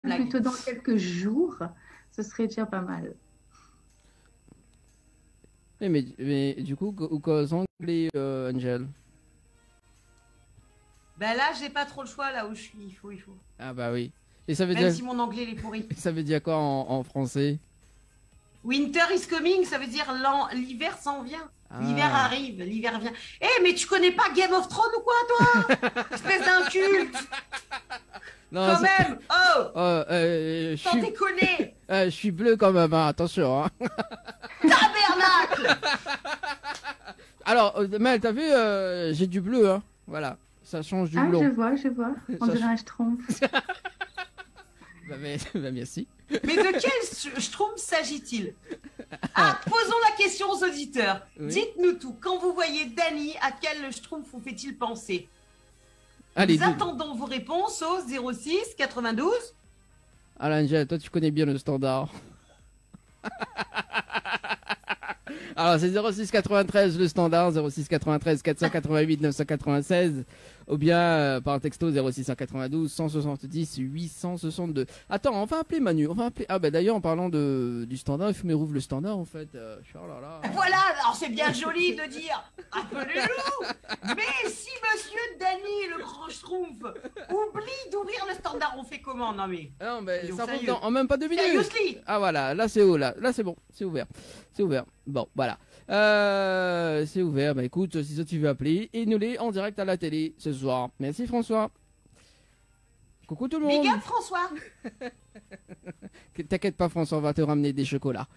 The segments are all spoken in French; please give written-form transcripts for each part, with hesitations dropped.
blague. plutôt dans quelques jours, ce serait déjà pas mal. Mais du coup, cause anglais, Angel. Ben là, j'ai pas trop le choix là où je suis. Il faut. Ah bah oui. Et ça veut Même dire, si mon anglais il est pourri. ça veut dire quoi en français? Winter is coming, ça veut dire l'hiver s'en vient. Ah. L'hiver arrive, l'hiver vient. Eh, mais tu connais pas Game of Thrones ou quoi, toi? Espèce d'inculte. Non, Quand même. Oh, Oh, sans déconner. je suis bleu quand même, hein, attention. Hein. Tabernacle. Alors, Mel, t'as vu, j'ai du bleu, hein. Voilà, ça change du Ah, blond. je vois. On Ça- dirait un schtroumpf. Bah, merci. Mais de quel Schtroumpf s'agit-il? Ah, posons la question aux auditeurs. Oui. Dites-nous tout. Quand vous voyez Dany, à quel Schtroumpf vous fait-il penser? Allez, Nous attendons vos réponses au 06 92. Alors, Angel, toi, tu connais bien le standard. Alors, c'est 06 93 le standard, 06 93 488 996, ou bien par texto 06 192 170 862. Attends, on va appeler Manu, on va appeler... Ah bah d'ailleurs, en parlant du standard, il faut me rouvre le standard en fait. Oh là là. Voilà, alors c'est bien joli de dire appelez-nous. Mais si monsieur Dany, le grand Schtroumpf, oublie d'ouvrir le standard, on fait comment? Non mais, Ah non, mais Soyons ça sérieux. rouvre en même pas 2 minutes. seriously. Ah voilà, là c'est haut, là c'est bon, c'est ouvert. C'est ouvert. Bon, voilà. C'est ouvert. Bah écoute, si ça tu veux appeler, et nous les en direct à la télé ce soir. Merci François. Coucou tout le monde. Big up François. T'inquiète pas François, on va te ramener des chocolats.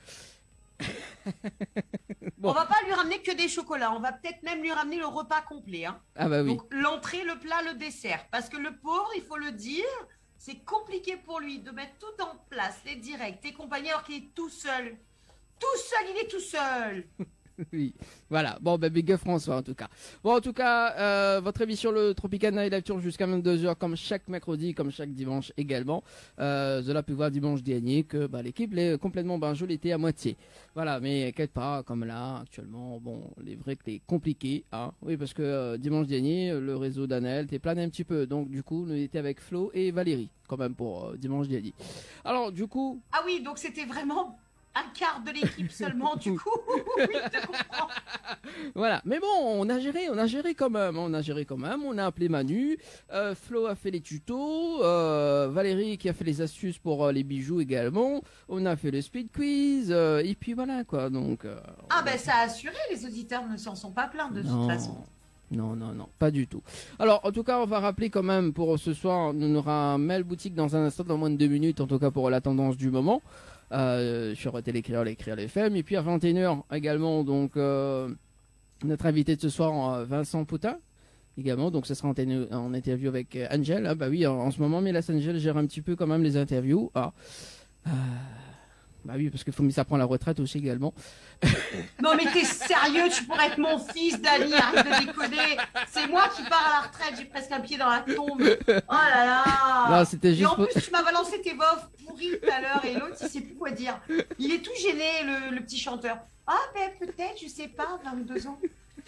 Bon. On va pas lui ramener que des chocolats, on va peut-être même lui ramener le repas complet. Hein. Ah bah oui. Donc l'entrée, le plat, le dessert. Parce que le pauvre, il faut le dire, c'est compliqué pour lui de mettre tout en place, les directs, les compagnies, alors qu'il est tout seul. Tout seul, il est tout seul. Oui, voilà. Bon, bah, big up François en tout cas. Bon, en tout cas, votre émission le Tropicana Night Live tourne jusqu'à 22h comme chaque mercredi, comme chaque dimanche également. Cela pu voir dimanche dernier que bah, l'équipe est complètement banjole était à moitié. Voilà, mais inquiète pas, comme là actuellement, bon, il est vrai que c'est compliqué, hein. Oui, parce que dimanche dernier, le réseau d'Anel était plané un petit peu, donc du coup, nous étions avec Flo et Valérie, quand même pour dimanche dernier. Alors, du coup. Ah oui, donc c'était vraiment un quart de l'équipe seulement, du coup. Oui, je comprends. Voilà, mais bon, on a géré quand même, on a appelé Manu, Flo a fait les tutos, Valérie qui a fait les astuces pour les bijoux également, on a fait le speed quiz, et puis voilà quoi, donc... Ah ben ça a assuré, les auditeurs ne s'en sont pas plaints de toute façon. Non, pas du tout. Alors, en tout cas, on va rappeler quand même pour ce soir, on aura un mail boutique dans un instant, dans moins de 2 minutes, en tout cas pour la tendance du moment. Sur Télécrire, l'écrire, les FM. Et puis à 21h également, donc notre invité de ce soir, Vincent Poutin, également. Donc ce sera en interview avec Angel. Ah bah oui, en ce moment, mais là, Angel gère un petit peu quand même les interviews. Ah, bah oui, parce qu'il faut que ça prend la retraite aussi également. Non mais t'es sérieux, tu pourrais être mon fils, Dany, arrête de déconner. C'est moi qui pars à la retraite, j'ai presque un pied dans la tombe. Oh là là. Non, c'était juste Et en pour- plus, tu m'as balancé tes bofs pourris tout à l'heure et l'autre, il sait plus quoi dire. Il est tout gêné, le petit chanteur. Ah ben peut-être, je sais pas, 22 ans.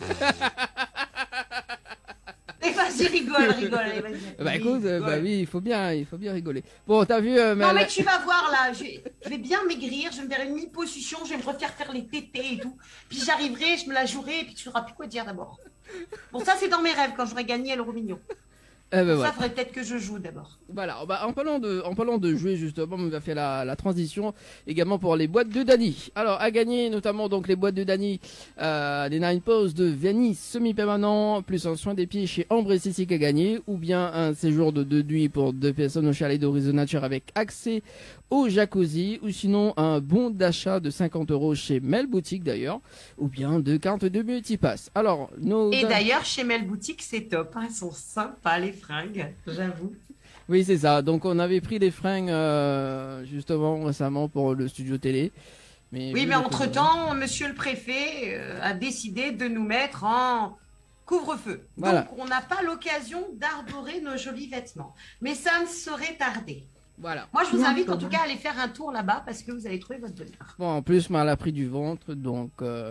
Et vas-y, rigole, allez, vas-y. Bah écoute, Rigole. bah oui, il faut bien rigoler. Bon, t'as vu, Non mais tu vas voir là, je vais bien maigrir, je vais me faire une liposuction, je vais me refaire faire les tétés et tout. Puis j'arriverai, je me la jouerai et puis tu sauras plus quoi dire d'abord. Bon ça c'est dans mes rêves quand j'aurai gagné à l'euro million. bah, Ça voilà. faudrait peut-être que je joue d'abord. Voilà, bah, en parlant de jouer justement, on va faire la transition également pour les boîtes de Dany. Alors à gagner notamment donc les boîtes de Dany, des 9 poses de Venise semi-permanent, plus un soin des pieds chez Ambre et Sissi à gagner, ou bien un séjour de 2 nuits pour 2 personnes au chalet d'Horizon Nature avec accès au jacuzzi, ou sinon un bon d'achat de 50 € chez Mel Boutique d'ailleurs, ou bien 2 cartes de multipass. Alors, Et d'ailleurs chez Mel Boutique c'est top, hein, elles sont sympas les fringues, j'avoue. Oui, c'est ça. Donc, on avait pris des fringues justement récemment pour le studio télé. Oui vu mais le entre-temps, monsieur le préfet a décidé de nous mettre en couvre-feu. Voilà. Donc on n'a pas l'occasion d'arborer nos jolis vêtements. Mais ça ne saurait tarder. Voilà. Moi, je vous Non, invite ça en tout va. cas à aller faire un tour là-bas parce que vous allez trouver votre bonheur. Bon, en plus, elle a pris du ventre, donc.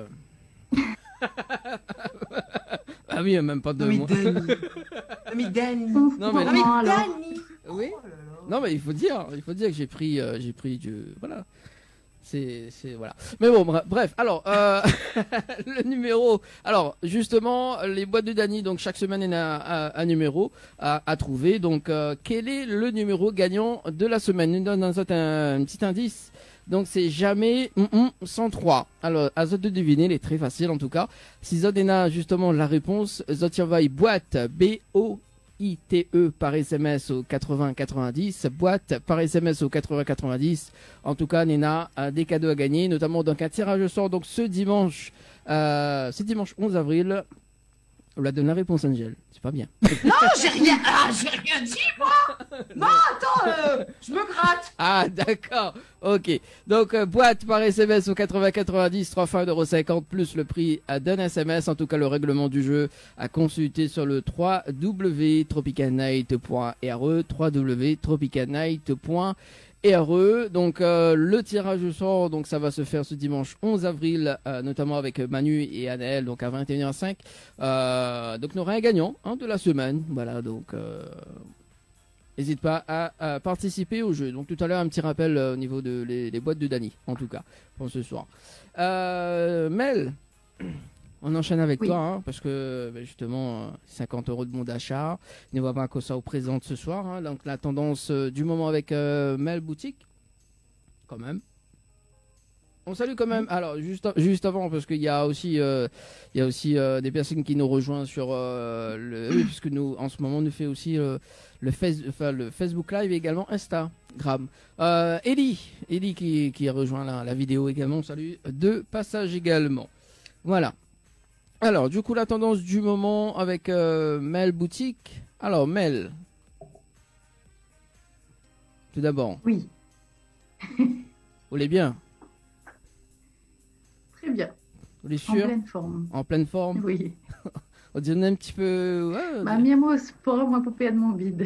Ah oui, même pas deux Non mais mois. Dany. Non mais Dany. Non, mais Non mais alors. Dany. Oui. Oh là là. Non, mais il faut dire que j'ai pris du, voilà. Voilà. Mais bon, bref. Alors, le numéro. Alors, justement, les boîtes de Dany. Donc, chaque semaine, il y a un numéro à trouver. Donc, quel est le numéro gagnant de la semaine? Nous donne un petit indice. Donc, c'est jamais 103. Alors, à Zot de deviner, il est très facile en tout cas. Si Zot a justement la réponse, Zot envoie boîte BOITE par SMS au 80-90, boîte par SMS au 80-90. En tout cas, Nena a des cadeaux à gagner, notamment donc un tirage au sort donc ce dimanche 11 avril. On l'a donné la réponse, Angel. C'est pas bien. Non, j'ai rien dit, moi. Non, attends, je me gratte. Ah, d'accord. Ok. Donc, boîte par SMS au 80-90, 3 fois 1,50€ plus le prix d'un SMS. En tout cas, le règlement du jeu à consulter sur le www.tropicalnight.re, www.tropicalnight.re. Donc le tirage au sort, donc ça va se faire ce dimanche 11 avril, notamment avec Manu et Anaël, donc à 21h05. Donc on aura un gagnant de la semaine. Voilà, donc n'hésite pas à participer au jeu. Donc tout à l'heure un petit rappel au niveau de les boîtes de Dany, en tout cas pour ce soir. Mel, on enchaîne avec toi, parce que justement 50€ de bon d'achat. Ne voit pas que ça au présent ce soir. Donc la tendance du moment avec Mel Boutique, quand même. On salue quand même. Alors juste avant, parce qu'il y a aussi des personnes qui nous rejoignent sur puisque nous en ce moment on nous fait aussi le Facebook Live et également Instagram. Ellie qui a rejoint la vidéo également. Salut de passage également. Voilà. Alors, du coup, la tendance du moment avec Mel Boutique. Alors, Mel. Tout d'abord. Oui. Vous allez bien? Très bien. Vous êtes En sûr? pleine forme. En pleine forme? Oui. On dirait un petit peu... Ouais, Bah, miamo au sport, moi, poupée de mon bide.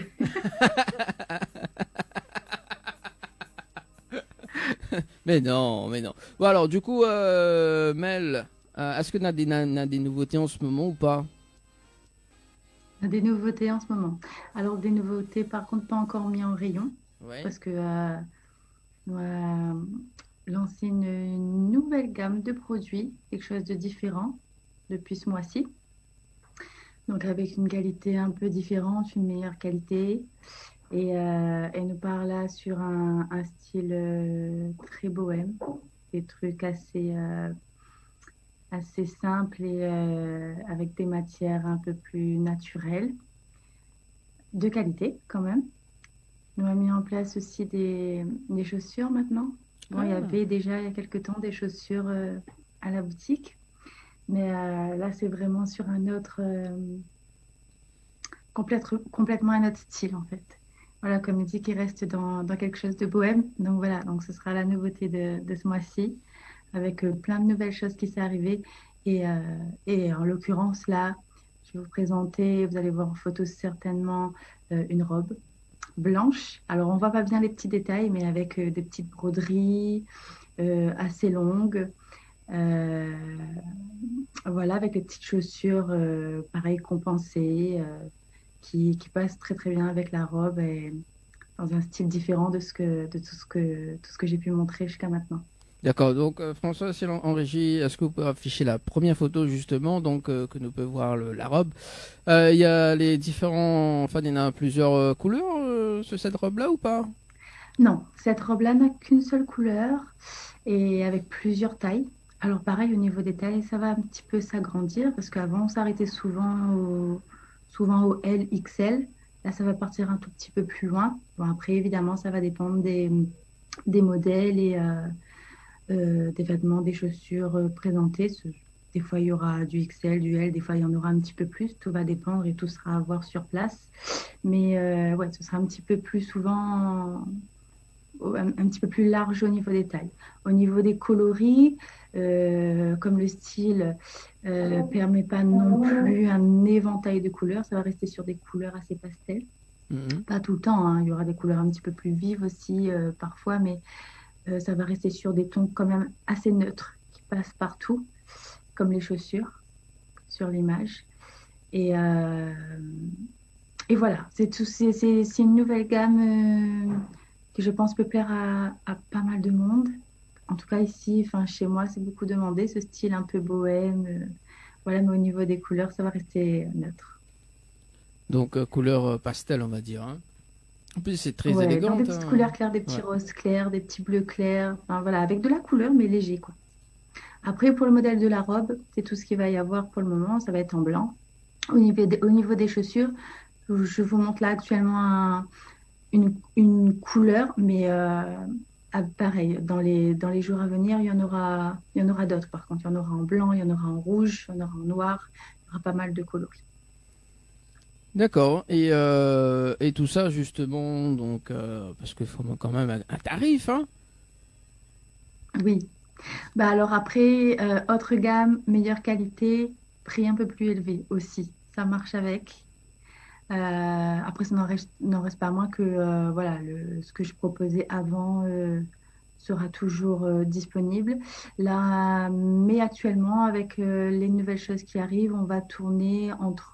Mais non. Bon, alors, du coup, Mel... est-ce que tu as des nouveautés en ce moment ou pas? Des nouveautés en ce moment. Alors, des nouveautés, par contre, pas encore mis en rayon. Ouais. Parce que on va lancer une nouvelle gamme de produits, quelque chose de différent depuis ce mois-ci. Donc, avec une qualité un peu différente, une meilleure qualité. Et nous part là sur un style très bohème. Des trucs assez simple et avec des matières un peu plus naturelles, de qualité quand même. On a mis en place aussi des chaussures maintenant. Bon, il y avait déjà il y a quelques temps des chaussures à la boutique, mais là c'est vraiment sur un autre, complètement un autre style en fait. Voilà, comme il dit, qui reste dans quelque chose de bohème. Donc voilà, donc ce sera la nouveauté de ce mois-ci, avec plein de nouvelles choses qui sont arrivées. Et en l'occurrence, là, je vais vous présenter, vous allez voir en photo certainement, une robe blanche. Alors, on voit pas bien les petits détails, mais avec des petites broderies assez longues. Voilà, avec les petites chaussures, pareil, compensées, qui passent très très bien avec la robe et dans un style différent de tout ce que j'ai pu montrer jusqu'à maintenant. D'accord, donc François, c'est en régie, est-ce que vous pouvez afficher la première photo justement, donc que nous pouvons voir la robe. Il y a les différents, enfin il y en a plusieurs couleurs sur cette robe-là ou pas? Non, cette robe-là n'a qu'une seule couleur et avec plusieurs tailles. Alors pareil, au niveau des tailles, ça va un petit peu s'agrandir parce qu'avant on s'arrêtait souvent au L, XL. Là, ça va partir un tout petit peu plus loin. Bon, après, évidemment, ça va dépendre des modèles et des vêtements, des chaussures présentées. Des fois, il y aura du XL, du L, des fois, il y en aura un petit peu plus. Tout va dépendre et tout sera à voir sur place. Mais ouais, ce sera un petit peu plus souvent, un petit peu plus large au niveau des tailles. Au niveau des coloris, comme le style permet pas non plus un éventail de couleurs, ça va rester sur des couleurs assez pastel. Pas tout le temps, hein. Il y aura des couleurs un petit peu plus vives aussi parfois, mais ça va rester sur des tons quand même assez neutres qui passent partout, comme les chaussures sur l'image. Et Et voilà, c'est une nouvelle gamme que je pense peut plaire à pas mal de monde. En tout cas, ici, enfin, chez moi, c'est beaucoup demandé, ce style un peu bohème. Voilà, mais au niveau des couleurs, ça va rester neutre. Donc couleur pastel, on va dire, hein. En plus, c'est très Ouais, dans des élégante, petites hein. couleurs claires, des petits Ouais. roses clairs, des petits bleus clairs. Enfin, voilà, avec de la couleur, mais léger, quoi. Après, pour le modèle de la robe, c'est tout ce qu'il va y avoir pour le moment. Ça va être en blanc. Au niveau des chaussures, je vous montre là actuellement une couleur, mais pareil, dans les jours à venir, il y en aura d'autres. Par contre, il y en aura en blanc, il y en aura en rouge, il y en aura en noir. Il y aura pas mal de coloris. D'accord. Et tout ça, justement, donc, parce qu'il faut quand même un tarif, hein. Oui. Bah alors après, autre gamme, meilleure qualité, prix un peu plus élevé aussi. Ça marche avec. Après, ça n'en reste pas moins que voilà, ce que je proposais avant sera toujours disponible. Là, mais actuellement, avec les nouvelles choses qui arrivent, on va tourner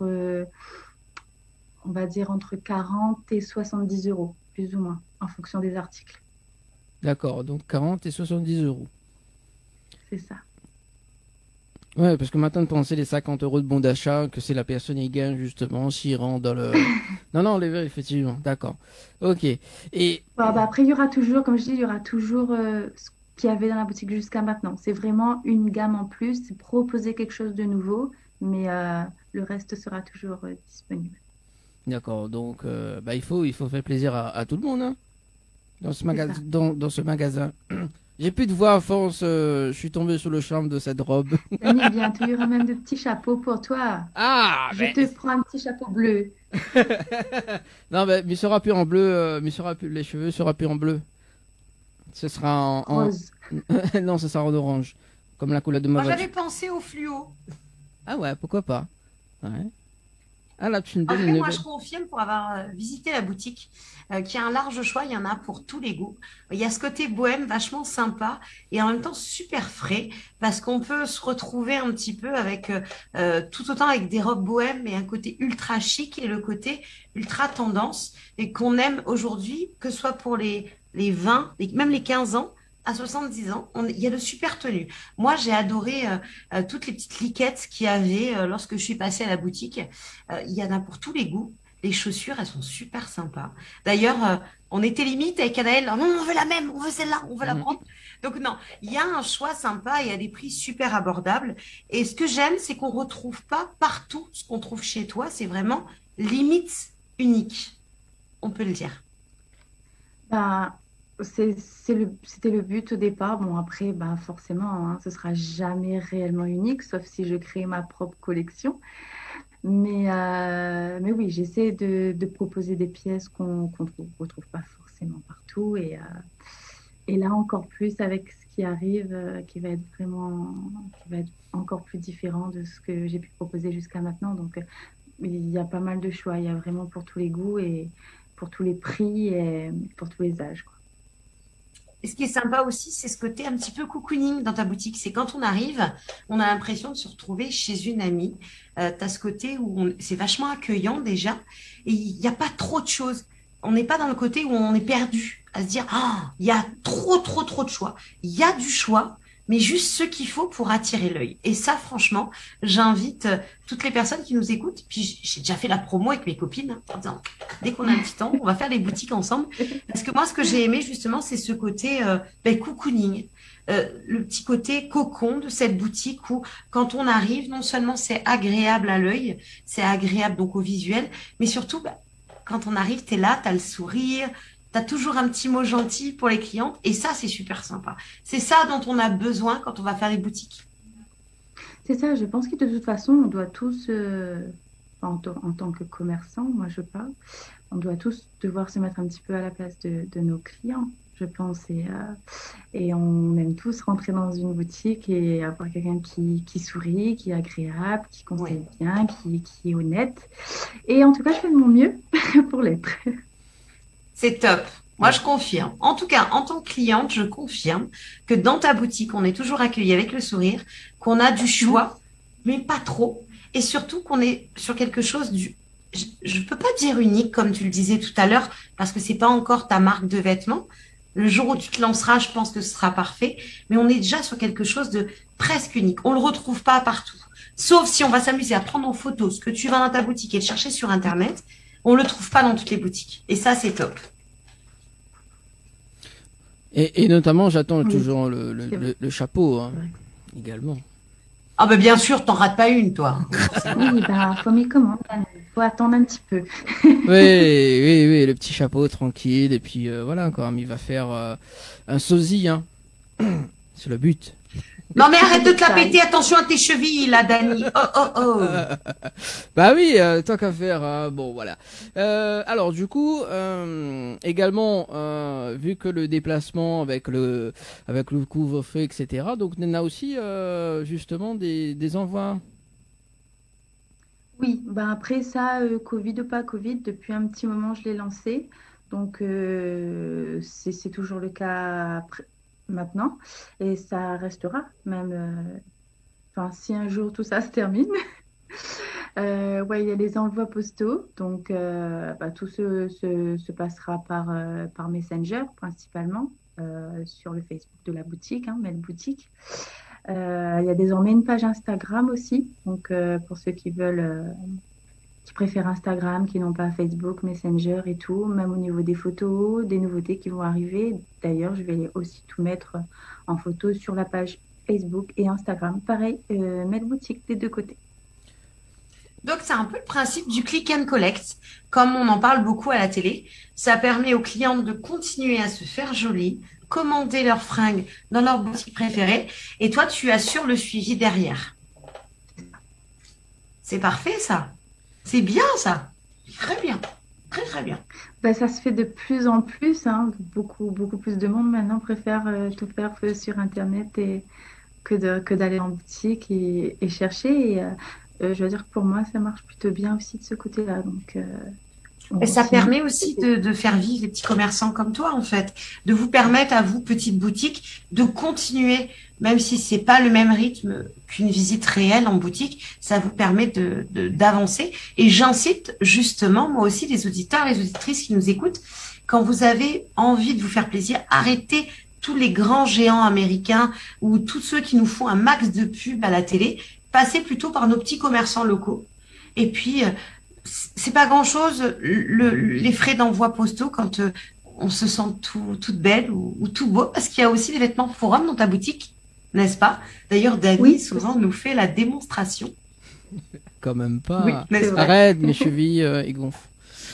on va dire entre 40 et 70 euros, plus ou moins, en fonction des articles. D'accord. Donc 40 et 70 euros. C'est ça. Ouais, parce que maintenant de penser les 50 euros de bon d'achat, que c'est la personne qui gagne justement, s'il rentre dans le... Non, non, les verts, effectivement, d'accord. Ok. Et Bon, bah, après, il y aura toujours, comme je dis, il y aura toujours ce qu'il y avait dans la boutique jusqu'à maintenant. C'est vraiment une gamme en plus, c'est proposer quelque chose de nouveau, mais le reste sera toujours disponible. d'accord, donc bah, il faut faire plaisir à tout le monde, hein, dans ce C'est ça. dans ce magasin. J'ai plus de voix à force, je suis tombé sous le charme de cette robe. Dani, bientôt, il y aura même de petits chapeaux pour toi. Ah, Je ben... te prends un petit chapeau bleu, Non, mais il sera plus en bleu, les cheveux sera plus en bleu. Ce sera rose. Non, ce sera en orange, comme la couleur de ma Moi, j'avais voiture. pensé au fluo. Ah ouais, pourquoi pas. Ouais. Ah là, tu me donnes Après, une moi, je nouvelle. confirme pour avoir visité la boutique qu'il y a un large choix. Il y en a pour tous les goûts. Il y a ce côté bohème vachement sympa et en même temps super frais parce qu'on peut se retrouver un petit peu avec tout autant avec des robes bohèmes mais un côté ultra chic et le côté ultra tendance et qu'on aime aujourd'hui, que ce soit pour les 20, même les 15 ans. À 70 ans, il y a de super tenues. Moi, j'ai adoré toutes les petites liquettes qu'il y avait lorsque je suis passée à la boutique. Il y en a pour tous les goûts. Les chaussures, elles sont super sympas. D'ailleurs, on était limite avec Anaël. Non, on veut la même, on veut celle-là, on veut la Mhm. prendre. Donc non, il y a un choix sympa et à des prix super abordables. Et ce que j'aime, c'est qu'on retrouve pas partout ce qu'on trouve chez toi. C'est vraiment limite unique. On peut le dire. Bah, c'était le but au départ. Bon, après, bah, forcément, hein, ce sera jamais réellement unique, sauf si je crée ma propre collection. Mais oui, j'essaie de proposer des pièces qu'on retrouve pas forcément partout. Et là, encore plus avec ce qui arrive, qui va être encore plus différent de ce que j'ai pu proposer jusqu'à maintenant. Donc, il y a pas mal de choix. Il y a vraiment pour tous les goûts et pour tous les prix et pour tous les âges, quoi. Et ce qui est sympa aussi, c'est ce côté un petit peu cocooning dans ta boutique. C'est quand on arrive, on a l'impression de se retrouver chez une amie. Tu as ce côté où c'est vachement accueillant déjà. Et il n'y a pas trop de choses. On n'est pas dans le côté où on est perdu, à se dire, ah, il y a trop de choix. Il y a du choix, mais juste ce qu'il faut pour attirer l'œil. Et ça, franchement, j'invite toutes les personnes qui nous écoutent. Puis j'ai déjà fait la promo avec mes copines, hein, en disant, dès qu'on a un petit temps, on va faire les boutiques ensemble. Parce que moi, ce que j'ai aimé, justement, c'est ce côté cocooning. Le petit côté cocon de cette boutique où, quand on arrive, non seulement c'est agréable à l'œil, c'est agréable donc au visuel, mais surtout, quand on arrive, tu es là, tu as le sourire, tu as toujours un petit mot gentil pour les clientes, et ça, c'est super sympa. C'est ça dont on a besoin quand on va faire les boutiques. C'est ça, je pense que de toute façon, on doit tous, en tant que commerçant, moi je parle, on doit tous devoir se mettre un petit peu à la place de nos clients, je pense. Et on aime tous rentrer dans une boutique et avoir quelqu'un qui sourit, qui est agréable, qui Oui. conseille bien, qui est honnête. Et en tout cas, je fais de mon mieux pour l'être. C'est top. Moi, Ouais. je confirme. En tout cas, en tant que cliente, je confirme que dans ta boutique, on est toujours accueilli avec le sourire, qu'on a du choix, mais pas trop. Et surtout qu'on est sur quelque chose je peux pas dire unique comme tu le disais tout à l'heure parce que c'est pas encore ta marque de vêtements. Le jour où tu te lanceras, je pense que ce sera parfait. Mais on est déjà sur quelque chose de presque unique. On le retrouve pas partout. Sauf si on va s'amuser à prendre en photo ce que tu vas dans ta boutique et le chercher sur Internet. On le trouve pas dans toutes les boutiques. Et ça, c'est top. Et notamment, j'attends Oui. toujours le chapeau, hein, également. Ah ben bien sûr, t'en rates pas une, toi. Oui, bah, faut m'y commander. Faut attendre un petit peu. Oui, le petit chapeau tranquille, et puis voilà, quoi, il va faire un sosie, hein. C'est le but. Non mais arrête de te la péter, attention à tes chevilles là, Dani. Oh oh oh. Bah oui, tant qu'à faire, hein, bon voilà. Alors du coup, également, vu que le déplacement avec le couvre-feu, etc. Donc on a aussi justement des envois. Oui, bah après ça, Covid ou pas Covid, depuis un petit moment, je l'ai lancé. Donc, c'est toujours le cas maintenant. Et ça restera, même, enfin, si un jour tout ça se termine. Ouais, il y a les envois postaux. Donc, bah, tout se passera par Messenger, principalement, sur le Facebook de la boutique, hein, Mel Boutique. Il y a désormais une page Instagram aussi. Donc, pour ceux qui veulent, qui préfèrent Instagram, qui n'ont pas Facebook, Messenger et tout, même au niveau des photos, des nouveautés qui vont arriver. D'ailleurs, je vais aussi tout mettre en photo sur la page Facebook et Instagram. Pareil, Mel Boutique des deux côtés. Donc c'est un peu le principe du click and collect, comme on en parle beaucoup à la télé. Ça permet aux clientes de continuer à se faire jolie, commander leurs fringues dans leur boutique préférée, et toi tu assures le suivi derrière. C'est parfait ça. C'est bien ça. Très bien. Très très bien. Bah, ça se fait de plus en plus, hein. Beaucoup plus de monde maintenant préfère tout faire sur Internet et que d'aller en boutique et chercher. Et je veux dire que pour moi, ça marche plutôt bien aussi de ce côté-là. Donc, on Et ça continue. permet aussi de faire vivre les petits commerçants comme toi, en fait, de vous permettre à vous, petite boutique, de continuer, même si c'est pas le même rythme qu'une visite réelle en boutique, ça vous permet d'avancer. Et j'incite justement, moi aussi, les auditeurs, les auditrices qui nous écoutent, quand vous avez envie de vous faire plaisir, arrêtez tous les grands géants américains ou tous ceux qui nous font un max de pub à la télé, passez plutôt par nos petits commerçants locaux. Et puis, c'est pas grand-chose les frais d'envoi postaux quand on se sent toute belle ou tout beau, parce qu'il y a aussi des vêtements pour hommes dans ta boutique, n'est-ce pas? D'ailleurs, Dani Oui, souvent nous fait la démonstration. Quand même pas. Oui, c'est N'est-ce vrai. Arrête, mes chevilles ils gonflent.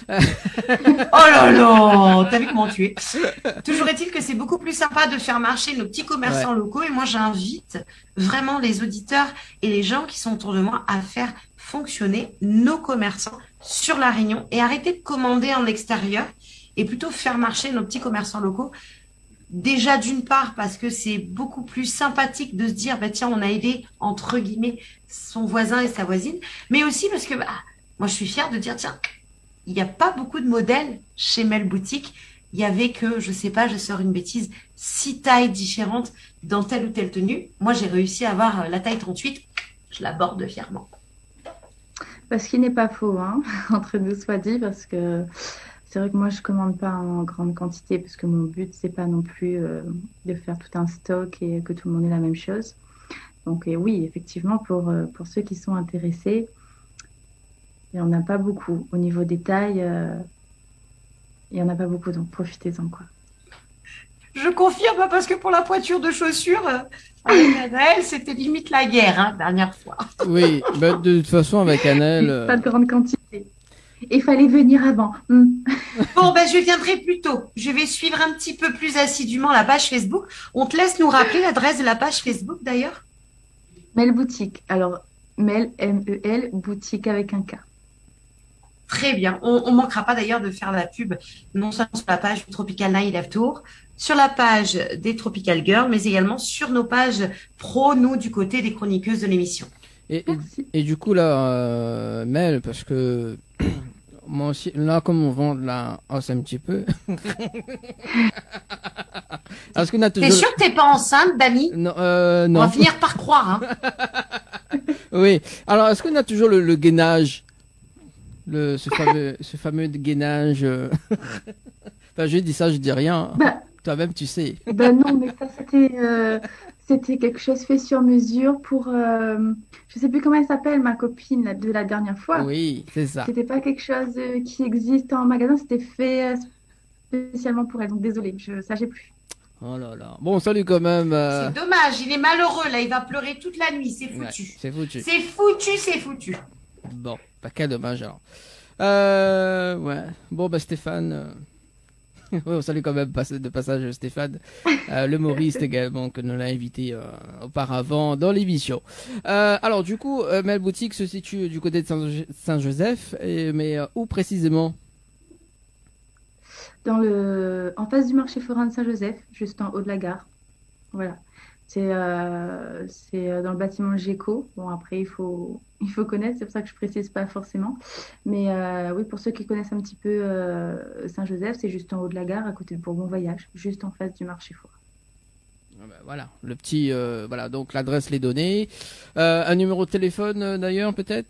Oh là là, t'as vu comment tu es. Toujours est-il que c'est beaucoup plus sympa de faire marcher nos petits commerçants locaux, et moi j'invite vraiment les auditeurs et les gens qui sont autour de moi à faire fonctionner nos commerçants sur La Réunion et arrêter de commander en extérieur et plutôt faire marcher nos petits commerçants locaux. Déjà d'une part parce que c'est beaucoup plus sympathique de se dire bah tiens on a aidé entre guillemets son voisin et sa voisine, mais aussi parce que bah, moi je suis fière de dire tiens il n'y a pas beaucoup de modèles chez Mel Boutique. Il y avait que, je sais pas, je sors une bêtise, 6 tailles différentes dans telle ou telle tenue. Moi, j'ai réussi à avoir la taille 38. Je la borde fièrement. Ce qui n'est pas faux, hein, entre nous soit dit, parce que c'est vrai que moi, je commande pas en grande quantité, parce que mon but, c'est pas non plus de faire tout un stock et que tout le monde ait la même chose. Donc, et oui, effectivement, pour ceux qui sont intéressés, il n'y en a pas beaucoup. Au niveau des tailles, il n'y en a pas beaucoup, donc profitez-en, quoi. Je confirme, parce que pour la pointure de chaussures, avec Adèle, c'était limite la guerre, hein, dernière fois. Oui, bah, de toute façon, avec Annelle. Pas de grande quantité. Il fallait venir avant. Bon, ben, je viendrai plus tôt. Je vais suivre un petit peu plus assidûment la page Facebook. On te laisse nous rappeler l'adresse de la page Facebook, d'ailleurs? Mel Boutique. Alors, Mel, M-E-L, boutique avec un K. Très bien. On manquera pas d'ailleurs de faire la pub, non seulement sur la page du Tropical Night Live Tour, sur la page des Tropical Girls, mais également sur nos pages pro, nous, du côté des chroniqueuses de l'émission. Et du coup, là, Mel, parce que moi aussi, là, comme on vend la hausse un petit peu. Est-ce qu'on a toujours... T'es sûr que t'es pas enceinte, Dani? Non, On non. va finir par croire, hein. Oui. Alors, est-ce qu'on a toujours le gainage? ce fameux gainage. Enfin, je dis ça, je dis rien. Bah, Toi-même, tu sais. non, mais ça, c'était quelque chose fait sur mesure pour, je sais plus comment elle s'appelle, ma copine de la dernière fois. Oui, c'est ça. C'était pas quelque chose qui existe en magasin, c'était fait spécialement pour elle. Donc désolée, ça j'ai plus. Oh là là. Bon, salut quand même. C'est dommage, il est malheureux là, il va pleurer toute la nuit, c'est Ouais, foutu. c'est foutu. C'est foutu, c'est foutu. Bon, pas quel dommage alors. Ouais. Bon, bah Stéphane. Oui, on salue quand même de passage Stéphane, l'humoriste également que nous l'a invité auparavant dans l'émission. Alors du coup, Mel Boutique se situe du côté de Saint-Joseph, mais où précisément? En face du marché forain de Saint-Joseph, juste en haut de la gare. Voilà. C'est dans le bâtiment GECO. Bon, après, il faut connaître, c'est pour ça que je précise pas forcément. Mais oui, pour ceux qui connaissent un petit peu Saint-Joseph, c'est juste en haut de la gare, à côté de Bourbon Voyage, juste en face du marché forain. Voilà, le petit, voilà, donc l'adresse, les données. Un numéro de téléphone d'ailleurs, peut-être?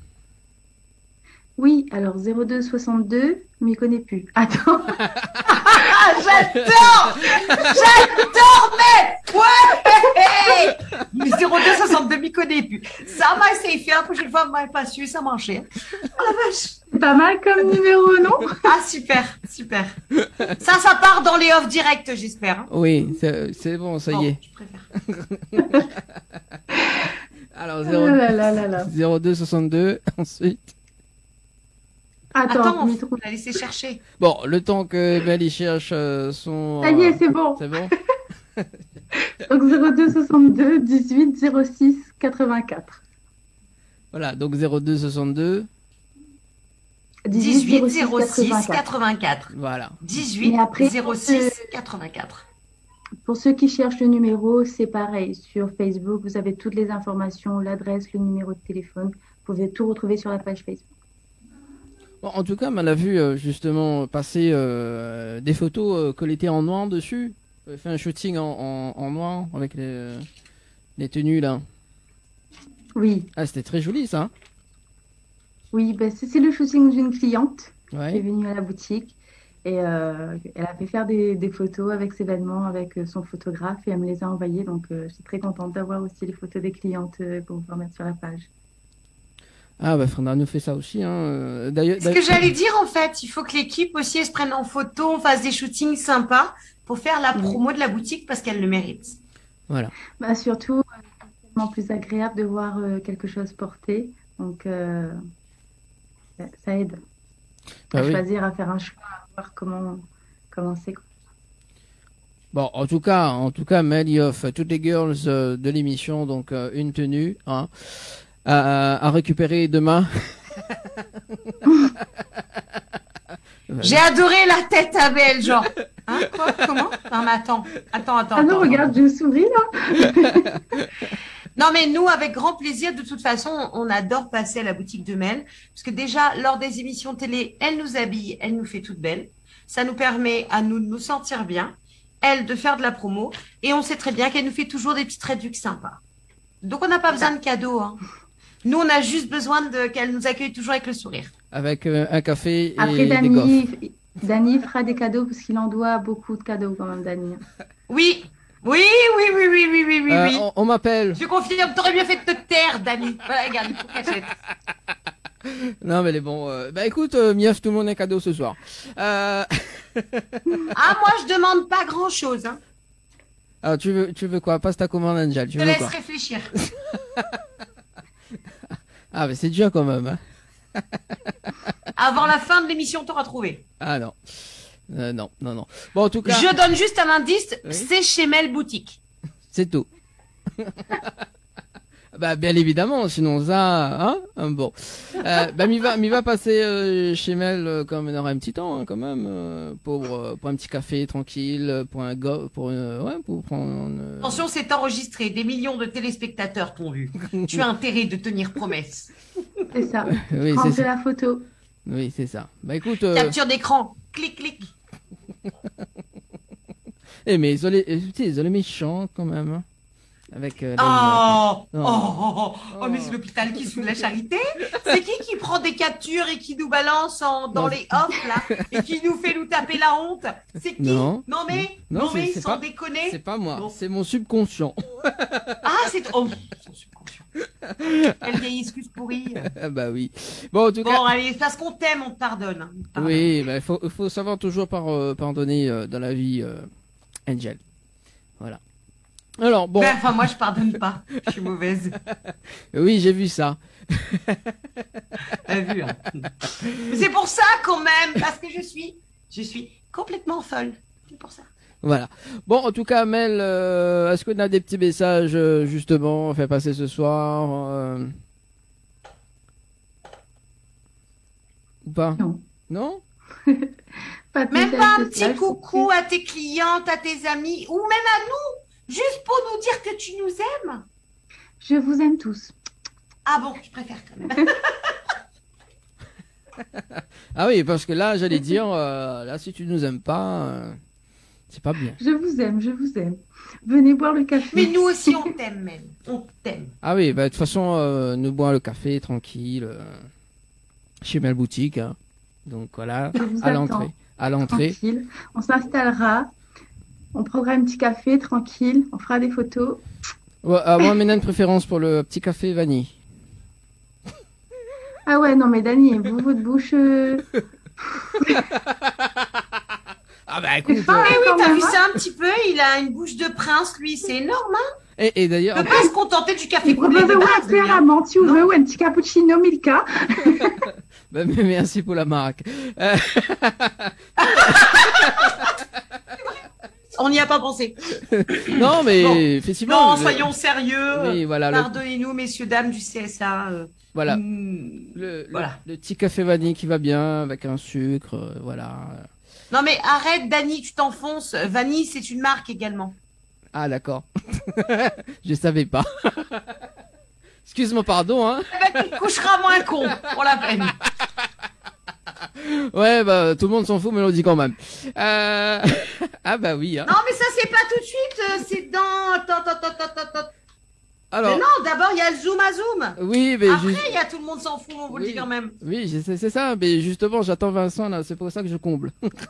Oui, alors 02 62, mais il connaît plus. Attends. Ah, j'adore! J'adore, mec! Ouais! Mais 0262 m'y connaît plus. Ça m'a essayé faire, la prochaine fois, m'avait pas su, ça marchait. Oh la vache! C'est pas mal comme numéro, non? Ah, super, super. Ça part dans les off direct, j'espère. Hein. Oui, c'est bon, ça y est. Je préfère. Alors, Oh là là là là. 02 62, ensuite. Attends, on a laissé chercher. Bon, le temps que Mel y cherche son... Ça y est, c'est bon. C'est bon? Donc 02 62 18 06 84. Voilà, donc 02 62... 18 06 84. Voilà. 18 après, 06 84. Pour ceux qui cherchent le numéro, c'est pareil. Sur Facebook, vous avez toutes les informations, l'adresse, le numéro de téléphone. Vous pouvez tout retrouver sur la page Facebook. Bon, en tout cas, on a vu justement passer des photos colletées en noir dessus. On avait fait un shooting en noir avec les tenues là. Oui, Ah, c'était très joli ça. oui, ben, c'est le shooting d'une cliente qui est Ouais. venue à la boutique. Et elle a fait faire des photos avec ses vêtements, avec son photographe, et elle me les a envoyées. Donc, je suis très contente d'avoir aussi les photos des clientes pour pouvoir mettre sur la page. Ah, bah, Franda nous fait ça aussi. Hein. D'ailleurs, Ce que j'allais dire, en fait, il faut que l'équipe aussi elle se prenne en photo, on fasse des shootings sympas pour faire la promo de la boutique parce qu'elle le mérite. voilà. Bah, surtout, c'est tellement plus agréable de voir quelque chose porté. Donc, ça aide Bah à oui. choisir, à faire un choix, à voir comment c'est. Bon, en tout cas, Mel y offre toutes les girls de l'émission, donc une tenue, hein, à récupérer demain. J'ai adoré la tête à Belle, genre. Hein, quoi? Comment? Non, mais attends. Ah non, regarde, je souris là. Non, mais nous, avec grand plaisir, de toute façon, on adore passer à la boutique de Mel. Parce que déjà, lors des émissions télé, elle nous habille, elle nous fait toute belle. Ça nous permet à nous de nous sentir bien. Elle, de faire de la promo. Et on sait très bien qu'elle nous fait toujours des petites réductions sympas. Donc, on n'a pas besoin de cadeaux. Hein. Nous, on a juste besoin qu'elle nous accueille toujours avec le sourire. Avec un café et Après, des gaufres. Dany fera des cadeaux parce qu'il en doit beaucoup de cadeaux quand même, Dany. Oui. Oui, oui, oui, oui, oui, oui, oui, oui. On m'appelle. Je confirme, t'aurais bien fait de te taire, Dany. Voilà, regarde, il faut cachette. Non, mais les bon. Bah écoute, Mief, tout le monde a un cadeau ce soir. Ah, moi, je demande pas grand-chose. Hein. Alors, tu veux quoi? Passe ta commande, Angel. Tu Je te veux laisse quoi? réfléchir. Ah, mais c'est dur quand même. Hein. Avant la fin de l'émission, t'auras trouvé. Ah non. Non. Bon, en tout cas, Je donne juste un indice, Oui. c'est chez Mel Boutique. c'est tout. Bah, bien évidemment, sinon ça, hein, bon. Bah, m'y va passer chez Mel comme on aura un petit temps, hein, quand même, pour un petit café tranquille, pour prendre. Attention, c'est enregistré. Des millions de téléspectateurs t'ont vu. Tu as intérêt de tenir promesse. C'est ça. Oui, Prendre c'est de ça. la photo. Oui, c'est ça. Bah, écoute, Capture d'écran. Clic, clic. mais ils ont les méchants quand même. Hein. avec la Oh, lumière. mais c'est l'hôpital qui soude la charité. C'est qui prend des captures et qui nous balance dans Non. les offs là et qui nous fait nous taper la honte? C'est qui? Non. Non mais, Non, non mais c'est sans pas- déconner. C'est pas moi, Bon. c'est mon subconscient. Ah, c'est oh, son subconscient. Quelle vieille excuse pourrie. Ah bah oui. Bon, en tout cas, Bon, allez, parce qu'on t'aime, on te pardonne. On te pardonne. oui, bah, faut savoir toujours pardonner dans la vie, Angel. Voilà. Alors, bon, Mais enfin, moi, je pardonne pas. Je suis mauvaise. oui, j'ai vu ça. T'as vu, hein. Mais c'est pour ça, quand même, parce que je suis complètement folle. C'est pour ça. Voilà. Bon, en tout cas, Mel, est-ce qu'on a des petits messages, justement, à faire passer ce soir ou pas? Non. Non? Pas de Même message pas un spécial, petit coucou à tes clientes, à tes amis, ou même à nous, juste pour nous dire que tu nous aimes. Je vous aime tous. Ah bon, je préfère quand même. Ah oui, parce que là, j'allais dire, là, si tu nous aimes pas, c'est pas bien. Je vous aime, je vous aime. Venez boire le café. Mais nous aussi, on t'aime, même. On t'aime. Ah oui, bah, de toute façon, nous boire le café tranquille chez Mel Boutique. Hein. Donc voilà, Je vous à attends. l'entrée. À l'entrée. Tranquille. On s'installera. On prendra un petit café tranquille. On fera des photos. Ouais, moi, maintenant, une préférence pour le petit café vanille. Ah ouais, non mais Dani, vous, votre bouche... Ah bah écoute. fin, Eh oui, quand t'as même, vu hein. ça un petit peu? Il a une bouche de prince, lui, c'est énorme, hein? Et d'ailleurs, Il peut pas se contenter du café Vous coulé de pouvez base, lui, faire hein. un menti ou Non. un petit cappuccino Milka. bah, mais merci pour la marque. On n'y a pas pensé. Non, mais Bon. effectivement. Non, soyons sérieux. Oui, voilà. Pardonnez-nous, messieurs, dames du CSA. Voilà. Le- voilà. Le petit café vanille qui va bien avec un sucre, voilà. Non, mais arrête, Dani, tu t'enfonces. Vanille, c'est une marque également. Ah d'accord. Je savais pas. Excuse-moi, pardon, hein. Eh ben, tu te coucheras moins con, pour la peine. Ouais, bah tout le monde s'en fout, mais on le dit quand même. Ah bah oui. Hein. Non, mais ça, c'est pas tout de suite. C'est dans... Attends. Alors. Mais non, d'abord, il y a le zoom à zoom. Oui, mais Après, il y a tout le monde s'en fout, on vous le Oui. dit quand même. Oui, c'est ça. Mais justement, j'attends Vincent là. C'est pour ça que je comble.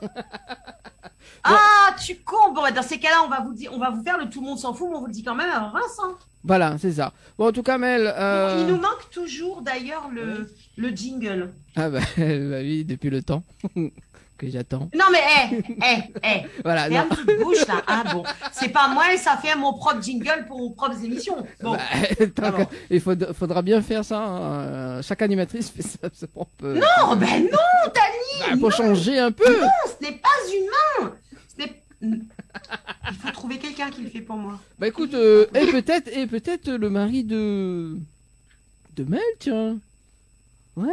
Ah, tu con. Bon, bah, dans ces cas-là, on va vous faire le tout le monde s'en fout, mais on vous le dit quand même avant Vincent. Voilà, c'est ça. Bon, en tout cas, Mel. Il nous manque toujours, d'ailleurs, le jingle. Ah bah, bah oui, depuis le temps que j'attends. Non, mais, Voilà. Non. ferme toute bouche, là. Ah bon, c'est pas moi et ça fait mon propre jingle pour mon propre émission. Bon, Bah, tant alors. que- il faudra bien faire ça. Hein. Chaque animatrice fait sa propre. non, ben non, Dani, Bah, pour changer un peu. ce n'est pas humain. Ce n'est- Il faut trouver quelqu'un qui le fait pour moi. Bah écoute, et peut-être le mari de Mel, tiens. Ouais.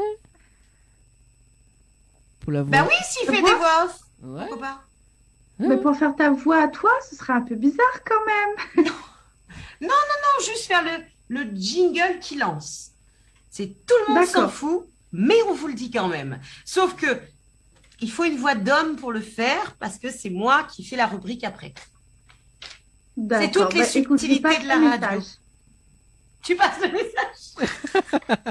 Pour la voix. Bah oui, s'il fait des voix off. Ouais. Pourquoi pas? Mais pour faire ta voix à toi, ce serait un peu bizarre quand même. Non, juste faire le jingle qui lance. C'est tout le monde s'en D'accord. fout, mais on vous le dit quand même. Sauf que il faut une voix d'homme pour le faire parce que c'est moi qui fais la rubrique après. D'accord. toutes les écoute, subtilités je passe de la le radio. message. Tu passes le message.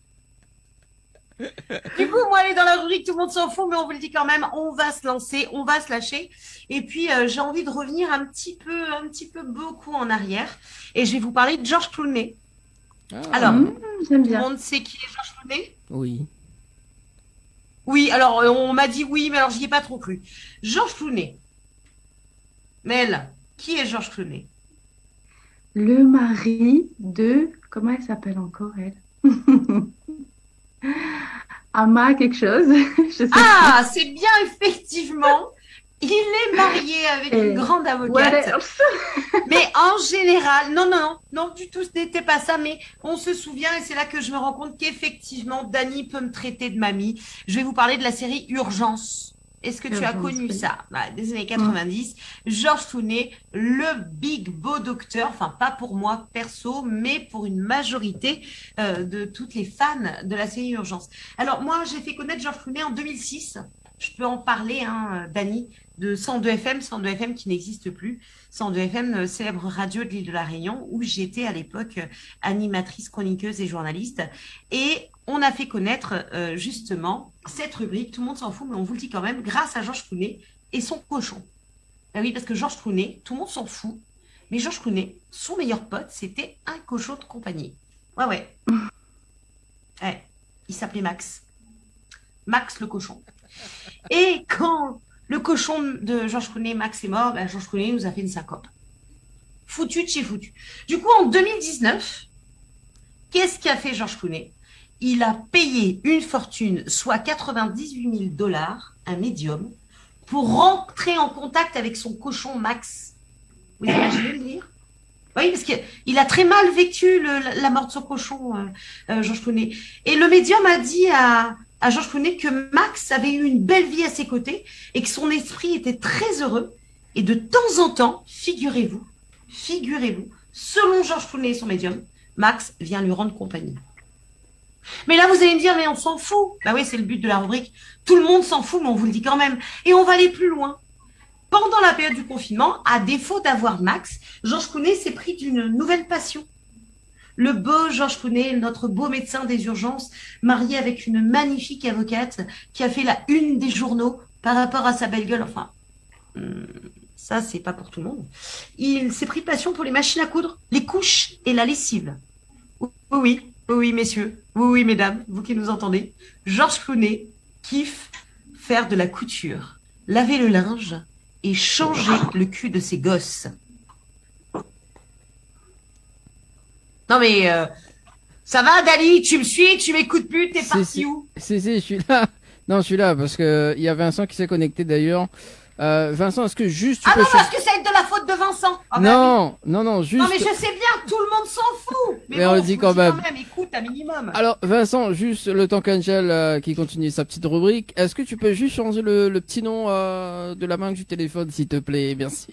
Du coup, moi, aller dans la rubrique, tout le monde s'en fout, mais on vous le dit quand même, on va se lancer, on va se lâcher. Et puis, j'ai envie de revenir un petit peu beaucoup en arrière. Et je vais vous parler de George Clooney. Ah, Alors, J'aime tout le bien. monde sait qui est George Clooney? oui. Oui, alors, on m'a dit oui, mais alors j'y ai pas trop cru. George Clooney. Mel, qui est George Clooney? Le mari de... Comment elle s'appelle encore, elle? Ama quelque chose. Je sais Ah, c'est bien, effectivement. Il est marié avec une grande pas. avocate. Ouais, Mais en général, non, du tout, ce n'était pas ça. Mais on se souvient, et c'est là que je me rends compte qu'effectivement, Dani peut me traiter de mamie. Je vais vous parler de la série Urgence. Est-ce que tu as Urgence, connu oui. ça? Voilà, des années 90. Georges Clooney, le big beau docteur. Enfin, pas pour moi perso, mais pour une majorité de toutes les fans de la série Urgence. Alors, moi, j'ai fait connaître Georges Clooney en 2006. Je peux en parler, hein, Dani. de 102 FM, 102 FM qui n'existe plus. 102 FM, célèbre radio de l'île de la Réunion, où j'étais à l'époque animatrice, chroniqueuse et journaliste. Et on a fait connaître justement cette rubrique, tout le monde s'en fout, mais on vous le dit quand même, grâce à Georges Clooney et son cochon. Ben oui, parce que Georges Clooney, tout le monde s'en fout, mais Georges Clooney, son meilleur pote, c'était un cochon de compagnie. Ouais. Ouais, il s'appelait Max. Max le cochon. Et quand le cochon de Georges Clooney, Max, est mort, ben Georges Clooney nous a fait une syncope. Foutu de chez foutu. Du coup, en 2019, qu'est-ce qu'a fait Georges Clooney? Il a payé une fortune, soit 98 000 $, un médium, pour rentrer en contact avec son cochon Max. Vous imaginez le délire? Oui, parce qu'il a très mal vécu la mort de son cochon, Georges Clooney. Et le médium a dit à Georges Clooney que Max avait eu une belle vie à ses côtés et que son esprit était très heureux. Et de temps en temps, figurez-vous, selon Georges Clooney et son médium, Max vient lui rendre compagnie. Mais là, vous allez me dire, mais on s'en fout. Bah oui, c'est le but de la rubrique. Tout le monde s'en fout, mais on vous le dit quand même. Et on va aller plus loin. Pendant la période du confinement, à défaut d'avoir Max, Georges Clooney s'est pris d'une nouvelle passion. Le beau Georges Clooney, notre beau médecin des urgences, marié avec une magnifique avocate qui a fait la une des journaux par rapport à sa belle gueule. Enfin, ça, c'est pas pour tout le monde. Il s'est pris de passion pour les machines à coudre, les couches et la lessive. Oui, messieurs. Oui, mesdames, vous qui nous entendez. Georges Clooney kiffe faire de la couture, laver le linge et changer le cul de ses gosses. Non mais ça va, Dali, tu me suis, tu m'écoutes plus, t'es parti où? Si, je suis là. Non, je suis là parce que il y a Vincent qui s'est connecté d'ailleurs. Vincent, est-ce que juste tu peux... parce que ça va être de la faute de Vincent. Non, juste... Non mais je sais bien, tout le monde s'en fout. Mais bon, on le dit quand même. Écoute, un minimum. Alors, Vincent, juste le temps qu'Angel qui continue sa petite rubrique, est-ce que tu peux juste changer le petit nom de la marque du téléphone, s'il te plaît? Merci.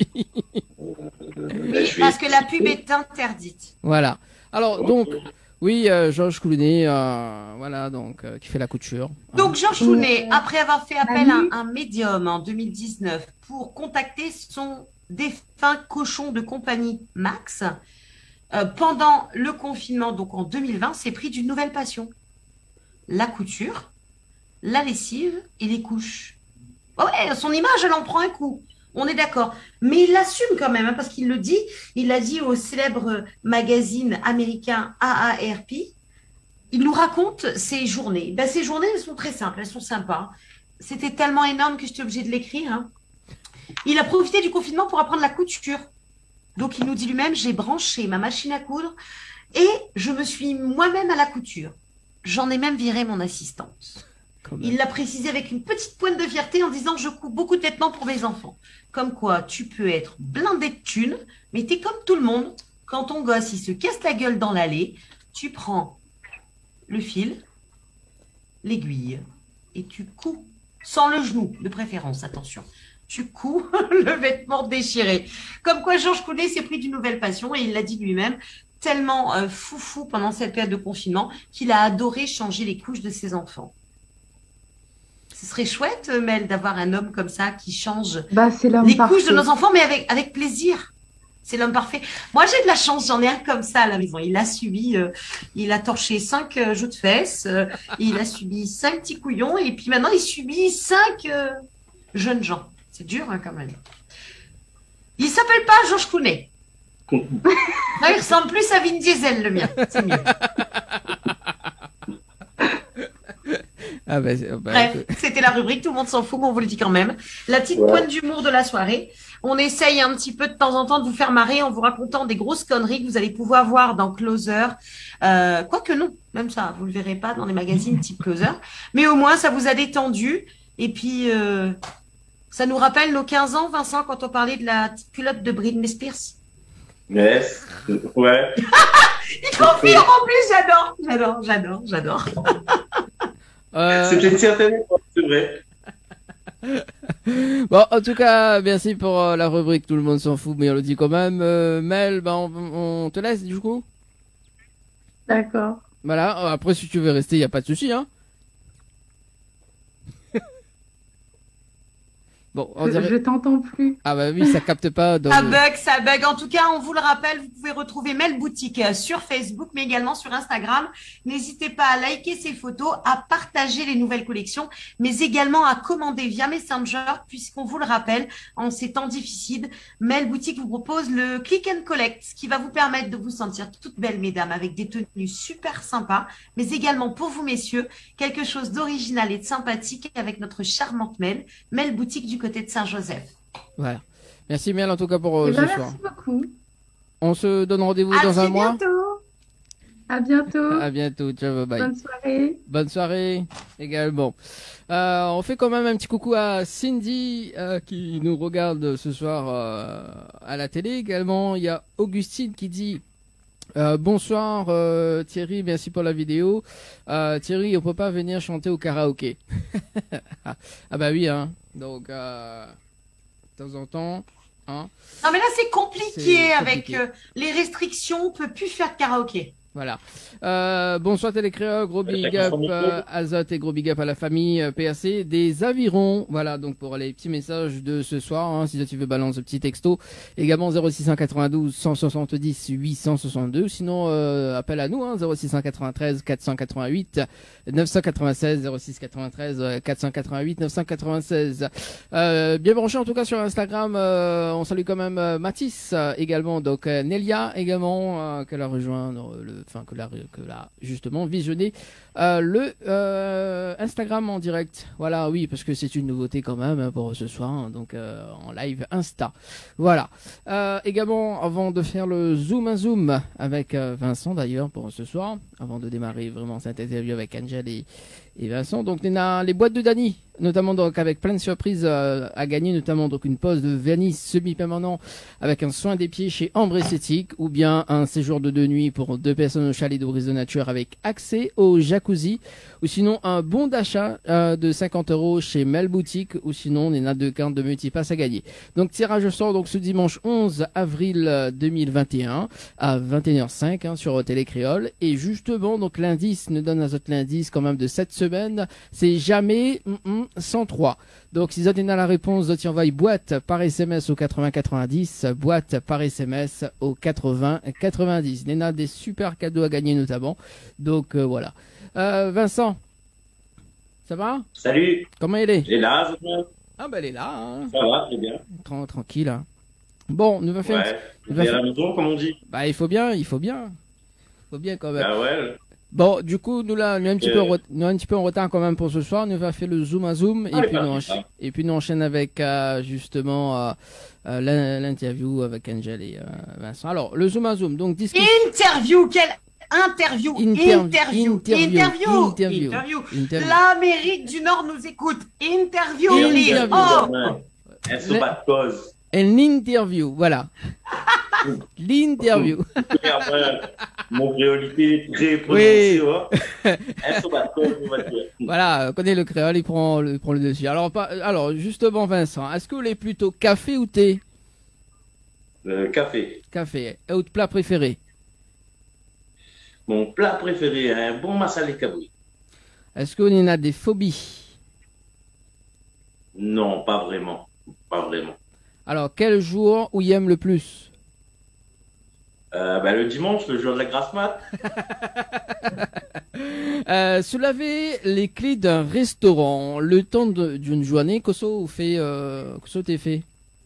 Parce que la pub est interdite. Voilà. Alors, donc... Oui, Georges Clooney, voilà, donc qui fait la couture. Donc Georges Clooney, après avoir fait appel à un médium en 2019 pour contacter son défunt cochon de compagnie Max, pendant le confinement, donc en 2020, s'est pris d'une nouvelle passion. La couture, la lessive et les couches. Ouais, son image, elle en prend un coup. On est d'accord. Mais il l'assume quand même, hein, parce qu'il le dit. Il l'a dit au célèbre magazine américain AARP. Il nous raconte ses journées. Ben, ces journées, elles sont très simples, elles sont sympas. C'était tellement énorme que j'étais obligée de l'écrire. Hein. Il a profité du confinement pour apprendre la couture. Donc, il nous dit lui-même, j'ai branché ma machine à coudre et je me suis moi-même à la couture. J'en ai même viré mon assistante. Il l'a précisé avec une petite pointe de fierté en disant « Je couds beaucoup de vêtements pour mes enfants ». Comme quoi, tu peux être blindé de thunes, mais t'es comme tout le monde. Quand ton gosse, il se casse la gueule dans l'allée, tu prends le fil, l'aiguille, et tu couds, sans le genou, de préférence, attention. Tu couds le vêtement déchiré. Comme quoi, Georges Clooney s'est pris d'une nouvelle passion, et il l'a dit lui-même, tellement foufou pendant cette période de confinement, qu'il a adoré changer les couches de ses enfants. Ce serait chouette, Mel, d'avoir un homme comme ça qui change les couches de nos enfants, mais avec plaisir. C'est l'homme parfait. Moi, j'ai de la chance, j'en ai un comme ça à la maison. Il a subi, il a torché 5 joues de fesses, il a subi 5 petits couillons, et puis maintenant, il subit 5 jeunes gens. C'est dur, hein, quand même. Il s'appelle pas Georges Clooney. Non, il ressemble plus à Vin Diesel, le mien. C'est mieux. Bref, c'était la rubrique, tout le monde s'en fout, mais on vous le dit quand même. La petite pointe d'humour de la soirée. On essaye un petit peu de temps en temps de vous faire marrer en vous racontant des grosses conneries que vous allez pouvoir voir dans Closer. Quoique non, même ça, vous le verrez pas dans les magazines type Closer. Mais au moins, ça vous a détendu. Et puis, ça nous rappelle nos 15 ans, Vincent, quand on parlait de la petite culotte de Britney Spears. Yes, ouais. Il confirme en plus, j'adore. C'était une certaine époque, c'est vrai. Bon, en tout cas, merci pour la rubrique, tout le monde s'en fout, mais on le dit quand même. Mel, on te laisse du coup. D'accord. Voilà, après si tu veux rester, il n'y a pas de souci, hein. Bon, on dirait... Je t'entends plus. Ah bah oui, ça capte pas. Donc... Ça bug. En tout cas, on vous le rappelle, vous pouvez retrouver Mel Boutique sur Facebook, mais également sur Instagram. N'hésitez pas à liker ces photos, à partager les nouvelles collections, mais également à commander via Messenger, puisqu'on vous le rappelle, en ces temps difficiles, Mel Boutique vous propose le Click and Collect, ce qui va vous permettre de vous sentir toutes belles, mesdames, avec des tenues super sympas, mais également pour vous, messieurs, quelque chose d'original et de sympathique avec notre charmante Mel Boutique du côté de Saint-Joseph. Voilà. Merci Mel en tout cas pour ce soir. Merci beaucoup. On se donne rendez-vous dans un mois. À bientôt. À bientôt. Ciao, bye. Bonne soirée. Bonne soirée également. On fait quand même un petit coucou à Cindy qui nous regarde ce soir à la télé également. Il y a Augustine qui dit bonsoir Thierry, merci pour la vidéo. Thierry, on peut pas venir chanter au karaoké. Ah bah oui, hein. Donc de temps en temps, hein. Non mais là c'est compliqué avec les restrictions, on peut plus faire de karaoké. Voilà. Bonsoir Télécréole, gros big up Azote et gros big up à la famille PAC des Avirons. Voilà, donc pour les petits messages de ce soir, hein, si tu veux balancer un petit texto, également 0692 170 862, sinon appelle à nous, hein, 0693 488 996, 0693 488 996. Bien branché en tout cas sur Instagram, on salue quand même Mathis également, donc Nelia également, qu'elle a rejoint que l'a justement visionné le Instagram en direct. Voilà, oui, parce que c'est une nouveauté quand même hein, pour ce soir, hein, donc en live Insta. Voilà. Également, avant de faire le zoom à zoom avec Vincent d'ailleurs pour ce soir, avant de démarrer vraiment cette interview avec Angel et Vincent, donc on a les boîtes de Dany, notamment donc avec plein de surprises à gagner, notamment donc une pose de vernis semi-permanent avec un soin des pieds chez Ambre Esthétique, ou bien un séjour de 2 nuits pour 2 personnes au chalet de Brise de Nature avec accès au jacuzzi, ou sinon un bon d'achat de 50 € chez Mel Boutique, ou sinon on a 2 cartes de multipass à gagner. Donc tirage au sort donc ce dimanche 11 avril 2021 à 21h05 hein, sur Télé Créole, et justement donc l'indice nous donne un autre l'indice quand même de cette semaine, c'est jamais 103. Donc si vous avez la réponse, vous envoyez boîte par SMS au 80 90, boîte par SMS au 80 90. Il y a des super cadeaux à gagner notamment. Donc voilà. Vincent, ça va? Salut. Comment elle est? Elle est là, Ah bah elle est là. Hein. Ça va, très bien. Tranquille. Hein. Bon, nous va faire. Ouais. À la maison, comme on dit. Bah il faut bien. Faut bien quand même. Bah ouais. Bon, du coup, nous un petit peu en retard quand même pour ce soir. Nous va faire le zoom à zoom et puis nous enchaîne avec justement l'interview avec Angel et Vincent. Alors, le zoom à zoom, donc discussion. Interview, quelle interview. L'Amérique du Nord nous écoute. Interview. Oh. Elles sont pas de cause. Une interview, voilà. L'interview. Mon créolité est très prononcée. Oui. Elles sont pas de cause, on va dire. Voilà, connaît le créole, il prend le dessus. Alors, justement, Vincent, est-ce que vous voulez plutôt café ou thé? Café. Café. Et votre plat préféré? Mon plat préféré, un bon massalé kaboui. Est-ce qu'on en a des phobies? Non, pas vraiment. Pas vraiment. Alors, quel jour où il aime le plus? Le dimanche, le jour de la grasse mat. Soulever les clés d'un restaurant, le temps d'une journée, qu'est-ce que t'es fait?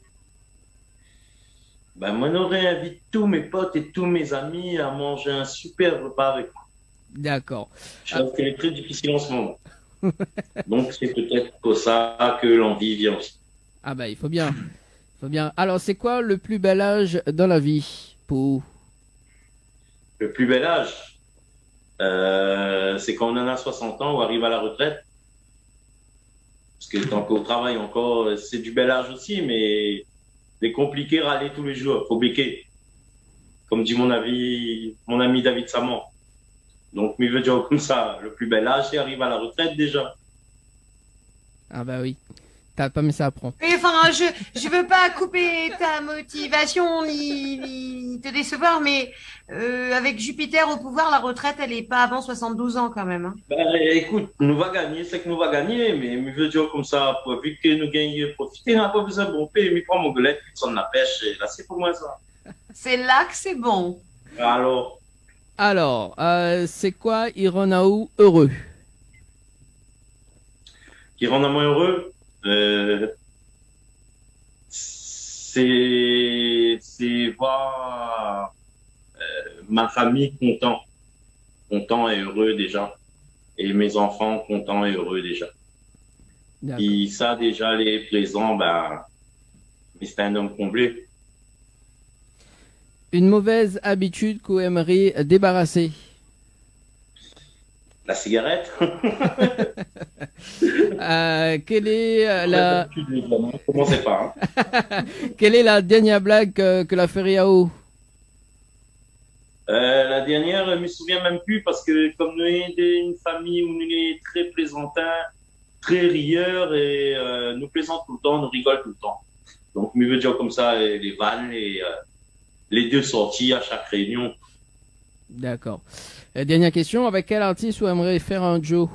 Moi, j'aurais invité tous mes potes et tous mes amis à manger un super repas avec moi. D'accord. Chose qui est très difficile en ce moment. Donc, c'est peut-être pour ça que l'envie vient aussi. Ah il faut bien. Alors, c'est quoi le plus bel âge dans la vie pour... Le plus bel âge, c'est quand on en a 60 ans ou arrive à la retraite. Parce que tant qu'au travail encore, c'est du bel âge aussi, mais c'est compliqué râler tous les jours, faut béquer. Comme dit mon ami David Saman. Donc, il veut dire comme ça, le plus bel âge, c'est arrive à la retraite déjà. Ah oui. T'as pas mis ça à prendre. Mais enfin, je veux pas couper ta motivation ni te décevoir, mais avec Jupiter au pouvoir, la retraite, elle est pas avant 72 ans quand même. Hein. Ben, écoute, nous va gagner, c'est que nous va gagner, mais je veux dire comme ça, pour vu que nous gagnons, profiter, on n'a pas besoin de bomber, mais prends mon golette, puis sonne la pêche, et là, c'est pour moi ça. C'est là que c'est bon. Alors, c'est quoi Hironaou heureux? Qui rend moi heureux, c'est voir ma famille content et heureux déjà, et mes enfants contents et heureux déjà. Et ça déjà les présents, ben, c'est un homme comblé. Une mauvaise habitude que vous aimeriez débarrasser? La cigarette. Quelle est la... Commencez pas. Hein. Quelle est la dernière blague que la Feriao? La dernière, je me souviens même plus parce que comme nous sommes une famille où nous sommes très plaisantins, très rieurs et nous plaisantons tout le temps, nous rigolons tout le temps. Donc, je veux dire comme ça, les vannes, les deux sorties à chaque réunion. D'accord. Dernière question, avec quel artiste vous aimeriez faire un duo?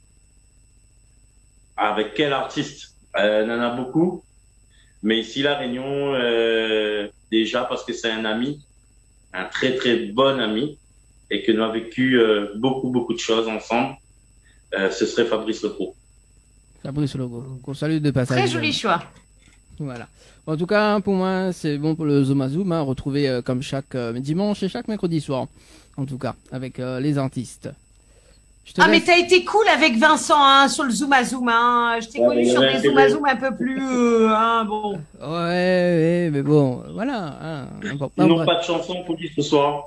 Avec quel artiste? Il y en a beaucoup. Mais ici, La Réunion, déjà parce que c'est un ami, un très très bon ami, et que nous avons vécu beaucoup de choses ensemble, ce serait Fabrice Lepro. Fabrice Logo, qu'on salue de passage. Très joli choix. Voilà. En tout cas, pour moi, c'est bon pour le Zoom à Zoom, hein, retrouvé comme chaque dimanche et chaque mercredi soir. En tout cas, avec les artistes. Mais t'as été cool avec Vincent hein, sur le Zoom à Zoom. Hein. Je t'ai connu sur des Zoom à Zoom un peu plus... bon. Ouais, mais bon, voilà. Hein, ils n'ont pas de chanson pour dire ce soir.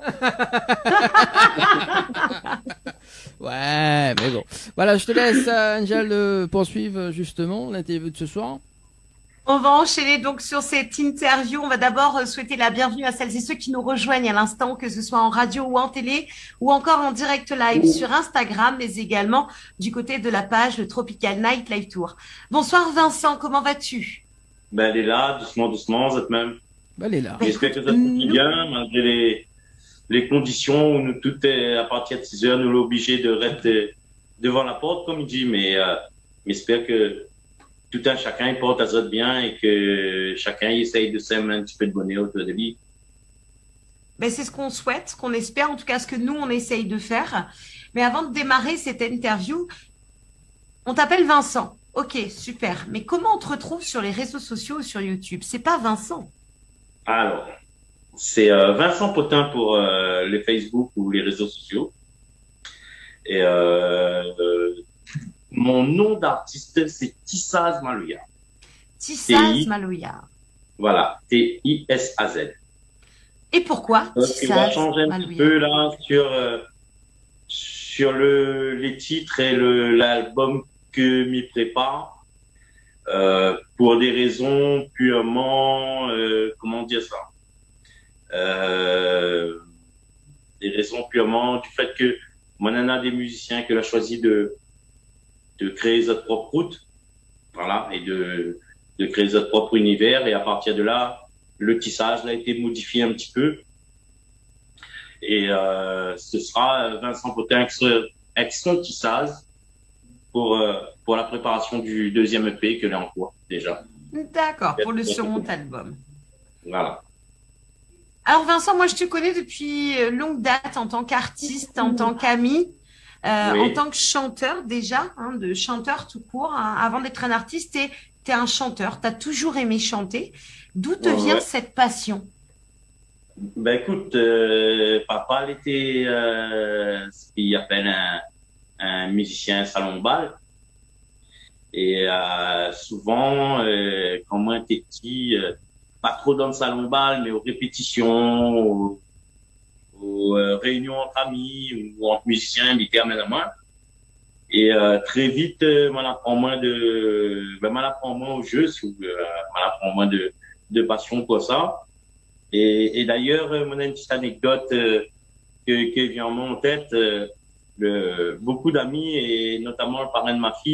Ouais, mais bon. Voilà, je te laisse, Angel, poursuivre justement l'interview de ce soir. On va enchaîner donc sur cette interview. On va d'abord souhaiter la bienvenue à celles et ceux qui nous rejoignent à l'instant, que ce soit en radio ou en télé, ou encore en direct live sur Instagram, mais également du côté de la page le Tropical Night Live Tour. Bonsoir Vincent, comment vas-tu? Ben, elle est là, doucement, vous êtes même. Ben, elle est là. J'espère que ça se passe bien, malgré les conditions où nous, tout est, à partir de 6 heures, nous l'obligés de rester devant la porte, comme il dit, mais j'espère que tout un chacun il porte à ça bien et que chacun essaye de s'aimer un petit peu de bonheur autour de lui. Ben, c'est ce qu'on souhaite, ce qu'on espère, en tout cas ce que nous on essaye de faire. Mais avant de démarrer cette interview, on t'appelle Vincent. Ok, super. Mais comment on te retrouve sur les réseaux sociaux ou sur YouTube? C'est pas Vincent. Alors, c'est Vincent Potin pour les Facebook ou les réseaux sociaux. Et mon nom d'artiste, c'est Tissaz Maloya. Tissaz Maloya. Voilà, T-I-S-A-Z. Et pourquoi Tissaz Maloya? On va changer un petit peu là sur les titres et l'album que m'y prépare pour des raisons purement, comment dire ça, des raisons purement du fait que mon a des musiciens que l'a choisi de créer notre propre route, voilà, et de créer notre propre univers. Et à partir de là, le tissage a été modifié un petit peu. Et ce sera Vincent Potin avec son tissage pour la préparation du deuxième EP que l'on en cours déjà. D'accord, pour le second album. Voilà. Alors Vincent, moi je te connais depuis longue date en tant qu'artiste, en tant qu'ami. Oui. En tant que chanteur déjà, hein, de chanteur tout court, hein, avant d'être un artiste, t'es un chanteur, t'as toujours aimé chanter. D'où te vient cette passion? Ben écoute, papa était ce qu'il appelle un musicien salon-bal. Et souvent, quand moi j'étais petit, pas trop dans le salon-bal, mais aux répétitions, aux réunions entre amis ou entre musiciens, militaires, mais à moi. Et très vite, m'en apprend moins au jeu, m'en apprend moins de passion pour ça. Et d'ailleurs, on a une petite anecdote qui vient en tête. Beaucoup d'amis, et notamment le parrain de ma fille,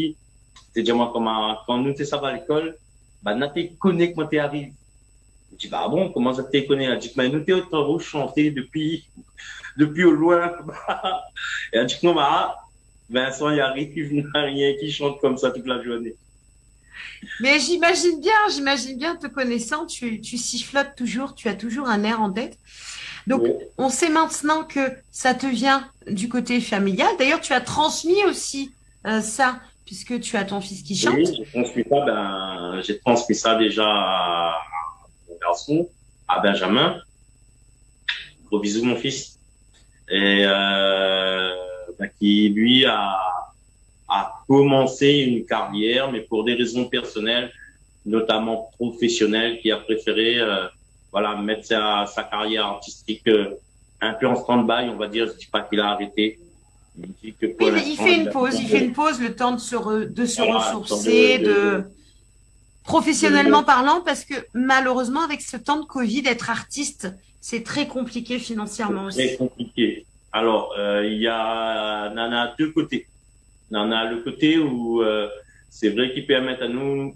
C'est-à-dire, moi, quand nous, t'es ça à l'école, bah, n'a t'es connu quand t'es arrivé. Je dis, bah bon, comment ça t'es connu? Elle dit, mais nous, t'es au temps chanter depuis au loin. Et elle dit, non, bah, Vincent, il y a rien qui chante comme ça toute la journée. Mais j'imagine bien te connaissant, tu sifflotes toujours, tu as toujours un air en tête. Donc, Oui. on sait maintenant que ça te vient du côté familial. D'ailleurs, tu as transmis aussi ça, puisque tu as ton fils qui chante. Oui, j'ai transmis ça déjà à mon garçon, à Benjamin. Gros bisous, mon fils. Et, qui, lui, a commencé une carrière, mais pour des raisons personnelles, notamment professionnelles, qui a préféré, voilà, mettre sa carrière artistique un peu en stand-by, on va dire. Je dis pas qu'il a arrêté. Il dit que pour Oui, mais l'instant, il fait une pause, le temps de se voilà, ressourcer, professionnellement parlant, parce que malheureusement, avec ce temps de Covid, être artiste, c'est très compliqué financièrement très aussi. compliqué. Alors, on en a deux côtés. On en a le côté où c'est vrai qu'ils permettent à nous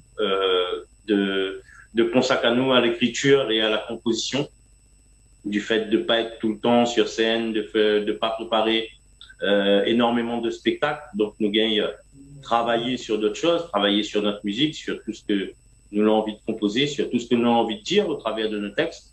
de consacrer à nous à l'écriture et à la composition, du fait de pas être tout le temps sur scène, de pas préparer énormément de spectacles. Donc, nous gagnons travailler sur d'autres choses, travailler sur notre musique, sur tout ce que nous avons envie de composer, sur tout ce que nous avons envie de dire au travers de nos textes.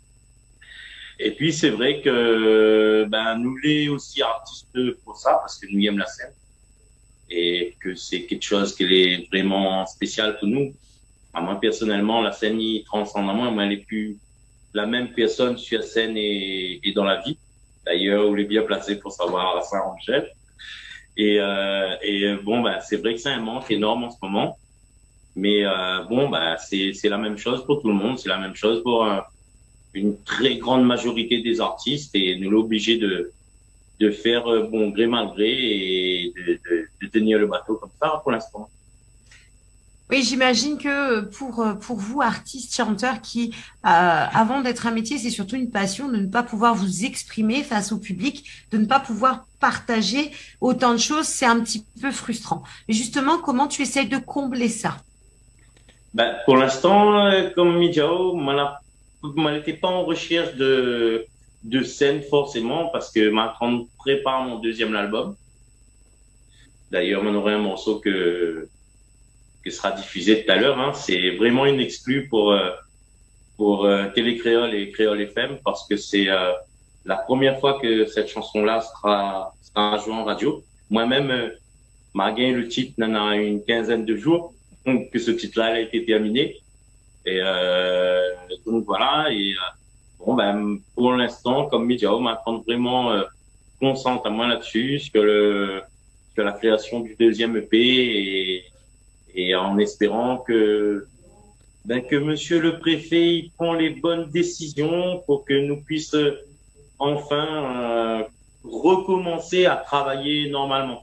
Et puis, c'est vrai que nous l'est aussi artistes pour ça, parce que nous aimons la scène et que c'est quelque chose qui est vraiment spécial pour nous. À moi, personnellement, la scène, il transcende à moi. Moi, elle n'est plus la même personne sur scène et dans la vie. D'ailleurs, on est bien placé pour savoir à Saint-Angèle. Et c'est vrai que c'est un manque énorme en ce moment. Mais c'est la même chose pour tout le monde. C'est la même chose pour une très grande majorité des artistes. Et nous sommes obligés de faire bon gré mal gré et de tenir le bateau comme ça pour l'instant. Oui, j'imagine que pour vous, artistes, chanteurs, qui, avant d'être un métier, c'est surtout une passion de ne pas pouvoir vous exprimer face au public, de ne pas pouvoir partager autant de choses, c'est un petit peu frustrant. Mais justement, comment tu essayes de combler ça? Pour l'instant, comme Midiao, moi, n'étais pas en recherche de scène forcément, parce que maintenant, on prépare mon deuxième album. D'ailleurs, on aurait un morceau que sera diffusé tout à l'heure. Hein. C'est vraiment une exclue pour Télé Créole et Créole FM, parce que c'est la première fois que cette chanson-là sera jouée en radio. Moi-même, m'a gagné le titre il y a une quinzaine de jours que ce titre-là a été terminé. Et donc voilà. Et pour l'instant, comme média, on m'attend vraiment concentre à moi là-dessus, sur la création du deuxième EP et en espérant que monsieur le préfet il prend les bonnes décisions pour que nous puissions enfin recommencer à travailler normalement.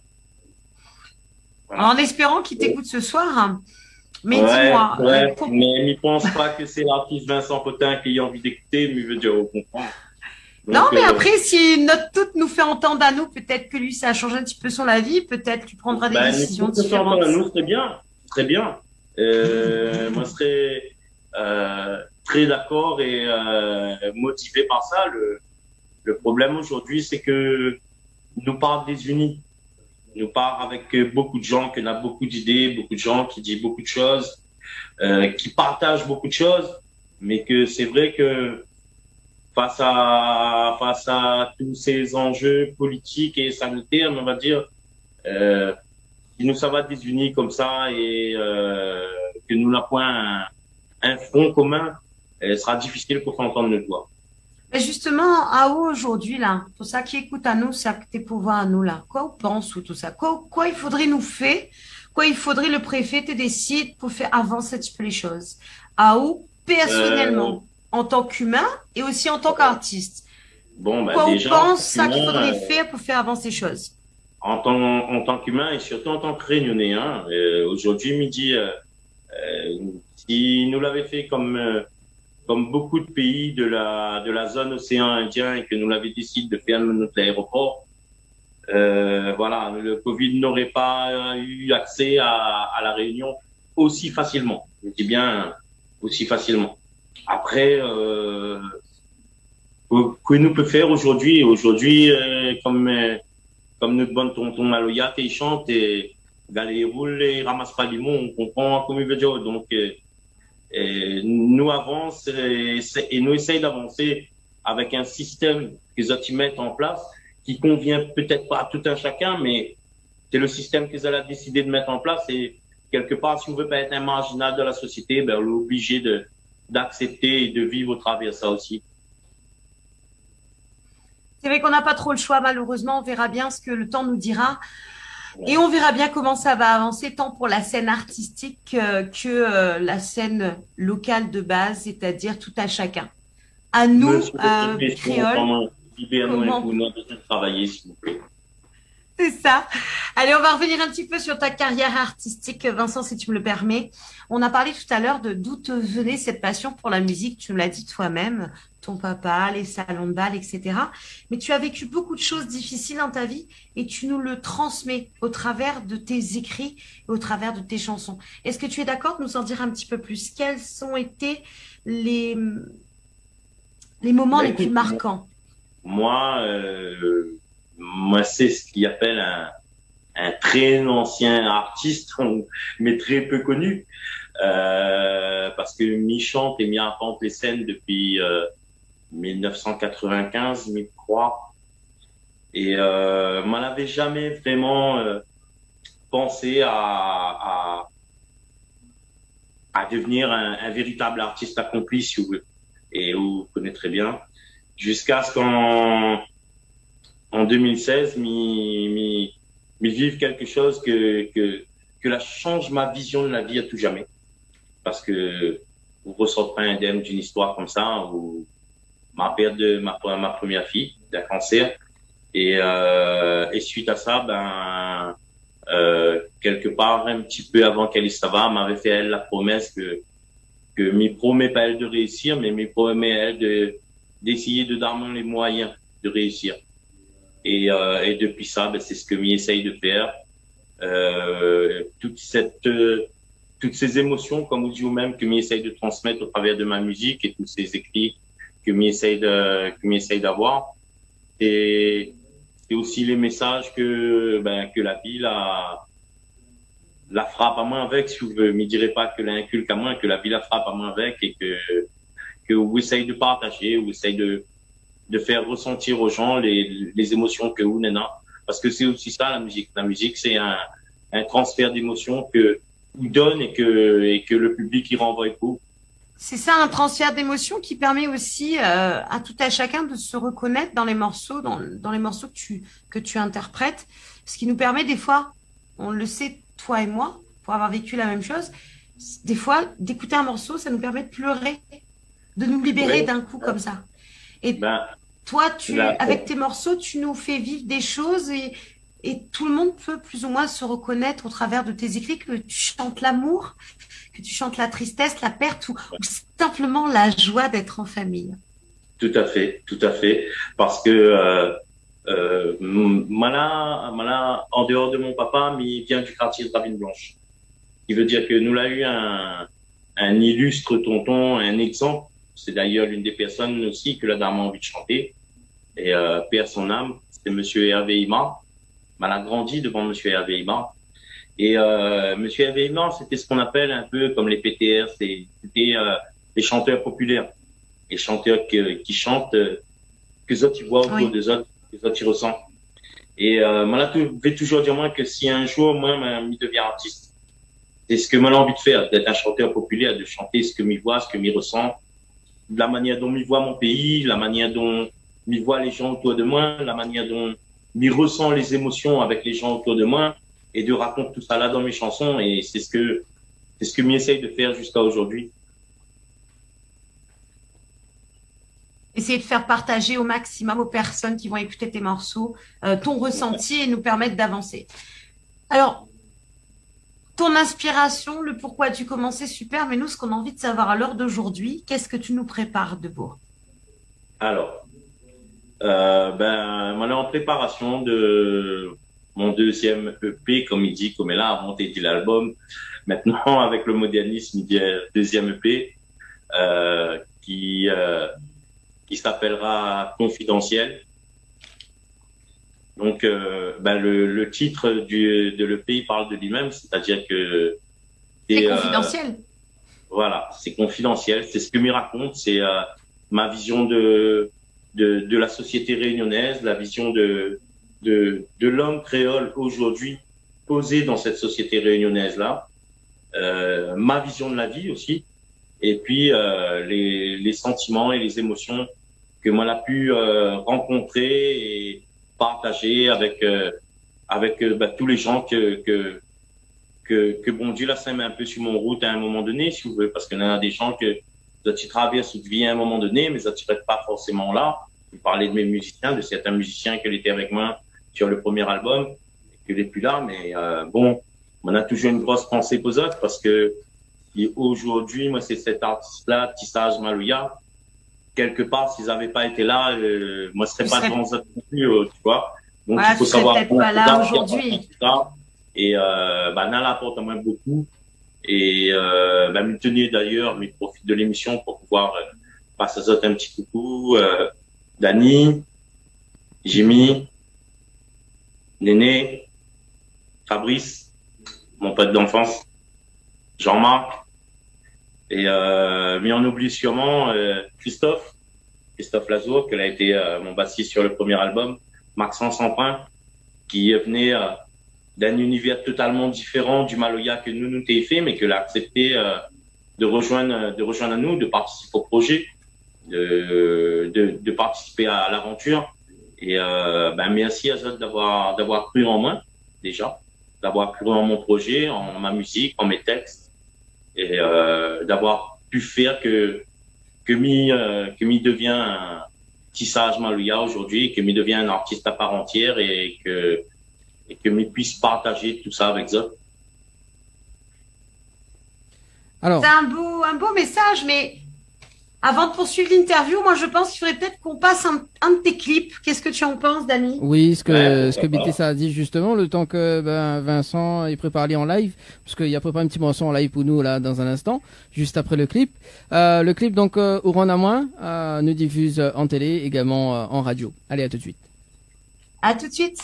Voilà. En espérant qu'il t'écoute ce soir. Hein. Mais dis-moi. Ouais, mais il pense pas que c'est l'artiste Vincent Cotin qui a envie d'écouter, mais il veut dire au comprendre. Donc, non, mais après, si notre toute nous fait entendre à nous, peut-être que lui, ça a changé un petit peu son avis, peut-être tu prendras des décisions différentes. À nous, très bien. Moi, je serais très d'accord et motivé par ça. Le problème aujourd'hui, c'est que nous parlons des unis. Nous parlons avec beaucoup de gens qui ont beaucoup d'idées, beaucoup de gens qui disent beaucoup de choses, qui partagent beaucoup de choses, mais que c'est vrai que face à tous ces enjeux politiques et sanitaires, on va dire, si nous ça va désunis comme ça et que nous n'avons pas un front commun, ce sera difficile pour faire entendre notre voix. Mais justement, à où aujourd'hui, là, pour ça qui écoute à nous, ça que tes pouvoirs à nous, là, quoi on pense ou tout ça, quoi il faudrait nous faire, quoi il faudrait le préfet te décide pour faire avancer un petit peu les choses. À où, personnellement, en tant qu'humain et aussi en tant qu'artiste. Quoi déjà, on pense ça qu'il faudrait faire pour faire avancer les choses. En tant qu'humain et surtout en tant que réunionnais, hein, aujourd'hui midi, si nous l'avait fait comme beaucoup de pays de la zone océan Indien et que nous l'avons décidé de faire notre aéroport, Voilà, le Covid n'aurait pas eu accès à la Réunion aussi facilement. Je dis bien aussi facilement. Après, que nous peut faire aujourd'hui? Aujourd'hui, comme notre bon tonton Maloya qui chante et Galé roule et ramasse pas du monde, on comprend comme il veut dire. Donc, nous avance et nous essayons d'avancer avec un système qu'ils ont mettre en place qui convient peut-être pas à tout un chacun, mais c'est le système qu'ils ont décidé de mettre en place et quelque part, si on veut pas être un marginal de la société, ben, on est obligé d'accepter et de vivre au travers de ça aussi. C'est vrai qu'on n'a pas trop le choix, malheureusement. On verra bien ce que le temps nous dira. Et on verra bien comment ça va avancer, tant pour la scène artistique que la scène locale de base, c'est-à-dire tout à chacun. À nous, créoles, comment travailler, s'il vous plaît. C'est ça. Allez, on va revenir un petit peu sur ta carrière artistique, Vincent, si tu me le permets. On a parlé tout à l'heure de d'où te venait cette passion pour la musique. Tu me l'as dit toi-même, ton papa, les salons de bal, etc. Mais tu as vécu beaucoup de choses difficiles dans ta vie et tu nous le transmets au travers de tes écrits et au travers de tes chansons. Est-ce que tu es d'accord de nous en dire un petit peu plus? Quels ont été les moments les plus marquants? Moi, c'est ce qu'il appelle un très ancien artiste, mais très peu connu, parce que m'y chante et m'y raconte les scènes depuis 1995, je crois. Et m'en avait jamais vraiment pensé à devenir un véritable artiste accompli, si vous voulez, et vous connaissez très bien, jusqu'à ce en 2016, m'y vivre quelque chose que la change ma vision de la vie à tout jamais. Parce que vous ressentez pas indemne d'une histoire comme ça, où ma perte de ma première fille d'un cancer. Et suite à ça, quelque part, un petit peu avant qu'elle s'en va, m'avait fait elle la promesse que m'y promet pas elle de réussir, mais m'y promet elle d'essayer de donner les moyens de réussir. Et depuis ça, c'est ce que m'y essaye de faire. Toutes ces émotions, comme vous dites vous-même, que m'y essaye de transmettre au travers de ma musique et tous ces écrits que m'y essaye d'avoir. Et aussi les messages que la vie la frappe à moi avec, si vous voulez. M'y dirait pas que l'inculque à moi, que la vie la frappe à moi avec et que vous essayez de partager, vous essayez de faire ressentir aux gens les émotions que vous n'en avez. Parce que c'est aussi ça, la musique. La musique, c'est un transfert d'émotions que vous donne et que le public y renvoie pour. C'est ça, un transfert d'émotions qui permet aussi à tout à chacun de se reconnaître dans les morceaux, dans les morceaux que tu interprètes. Ce qui nous permet des fois, on le sait, toi et moi, pour avoir vécu la même chose, des fois, d'écouter un morceau, ça nous permet de pleurer, de nous libérer d'un coup comme ça. Et toi, avec tes morceaux, tu nous fais vivre des choses et tout le monde peut plus ou moins se reconnaître au travers de tes écrits, que tu chantes l'amour, que tu chantes la tristesse, la perte ou simplement la joie d'être en famille. Tout à fait. Parce que Mala, en dehors de mon papa, il vient du quartier de Ravine Blanche. Ce qui veut dire que nous l'a eu un illustre tonton, un exemple. C'est d'ailleurs l'une des personnes aussi que la dame a envie de chanter. Et père son âme, c'est Monsieur Hervé Ima. Elle a grandi devant Monsieur Hervé Ima. Et Monsieur Hervé Ima, c'était ce qu'on appelle un peu comme les PTR, c'était les chanteurs populaires. Les chanteurs qui chantent, que les autres ils voient autour des autres, que les autres ils ressentent. Et moi, je vais toujours dire moi que si un jour, moi, je deviens artiste, c'est ce que moi j'ai envie de faire, d'être un chanteur populaire, de chanter ce que m'y voit, ce que m'y ressent, de la manière dont m'y voit mon pays, la manière dont m'y voit les gens autour de moi, la manière dont m'y ressent les émotions avec les gens autour de moi, et de raconter tout ça là dans mes chansons. Et c'est ce que m'y essaye de faire jusqu'à aujourd'hui. Essayer de faire partager au maximum aux personnes qui vont écouter tes morceaux ton ressenti et nous permettre d'avancer. Alors, ton inspiration, le pourquoi tu commences, c'est super, mais nous, ce qu'on a envie de savoir à l'heure d'aujourd'hui, qu'est-ce que tu nous prépares de beau? Alors, On est en préparation de mon deuxième EP, comme il dit, comme elle a avant dit l'album. Maintenant, avec le modernisme, il dit deuxième EP, qui s'appellera Confidentiel. Donc, le titre de l'EP parle de lui-même, c'est-à-dire que c'est confidentiel. Voilà, c'est confidentiel. C'est ce que m'y raconte. C'est ma vision de la société réunionnaise, la vision de l'homme créole aujourd'hui posé dans cette société réunionnaise-là, ma vision de la vie aussi, et puis les sentiments et les émotions que moi a pu rencontrer et partager avec tous les gens que bon Dieu là, ça met un peu sur mon route à un moment donné, si vous voulez, parce qu'il y a des gens que tu traverses toute vie à un moment donné, mais ça ne t'arrête pas forcément là. Vous parlez de mes musiciens, de certains musiciens qui étaient avec moi sur le premier album, qui n'est plus là, mais on a toujours une grosse pensée pour eux autres, parce que aujourd'hui, moi, c'est cet artiste-là, Tissage Malouya. Quelque part, s'ils n'avaient pas été là, moi, je serais pas devant eux non plus, tu vois. Donc, ouais, il faut savoir. Peut-être pas là aujourd'hui. Et Nala apporte à moi beaucoup. Et me tenir d'ailleurs, mais profite de l'émission pour pouvoir passer à un petit coucou. Dani, Jimmy, Néné, Fabrice, mon pote d'enfance, Jean-Marc, et mais on oublie sûrement Christophe Lazour, qui a été mon bassiste sur le premier album, Maxence Emprunt, qui venait d'un univers totalement différent du Maloya que nous t'ai fait, mais que l'a accepté de rejoindre à nous, de participer au projet, de participer à l'aventure. Et merci à eux d'avoir cru en moi déjà, d'avoir cru en mon projet, en ma musique, en mes textes, et d'avoir pu faire que m'y devient un Tissage Malouya aujourd'hui, que m'y devient un artiste à part entière, et que m'y puisse partager tout ça avec eux. Alors, c'est un beau message, mais avant de poursuivre l'interview, moi je pense qu'il faudrait peut-être qu'on passe un de tes clips. Qu'est-ce que tu en penses, Dani? Oui, ce que BTSA a dit justement, le temps que Vincent il prépare en live, parce qu'il a préparé un petit morceau en live pour nous là dans un instant, juste après le clip. Le clip donc Ouron à moins nous diffuse en télé, également en radio. Allez, à tout de suite. À tout de suite.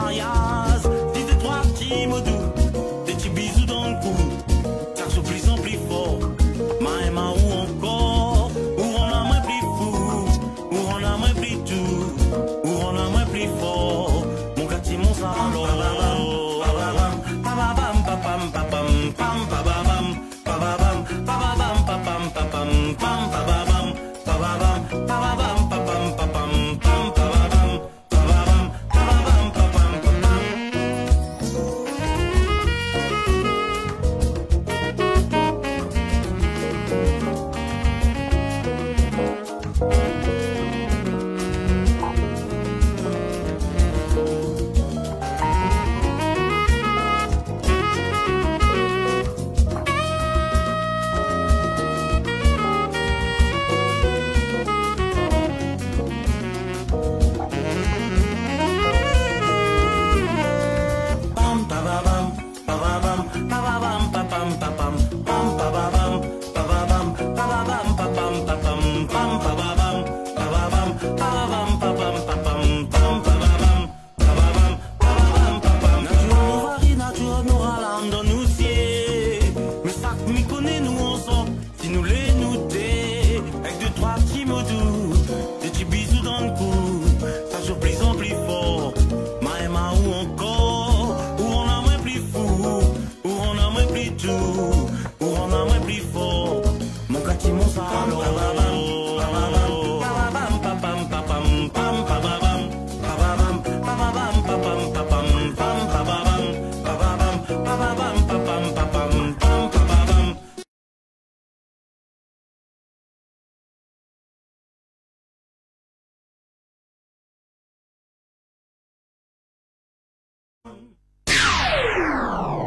Des petits bisous dans le cou, car je plus en plus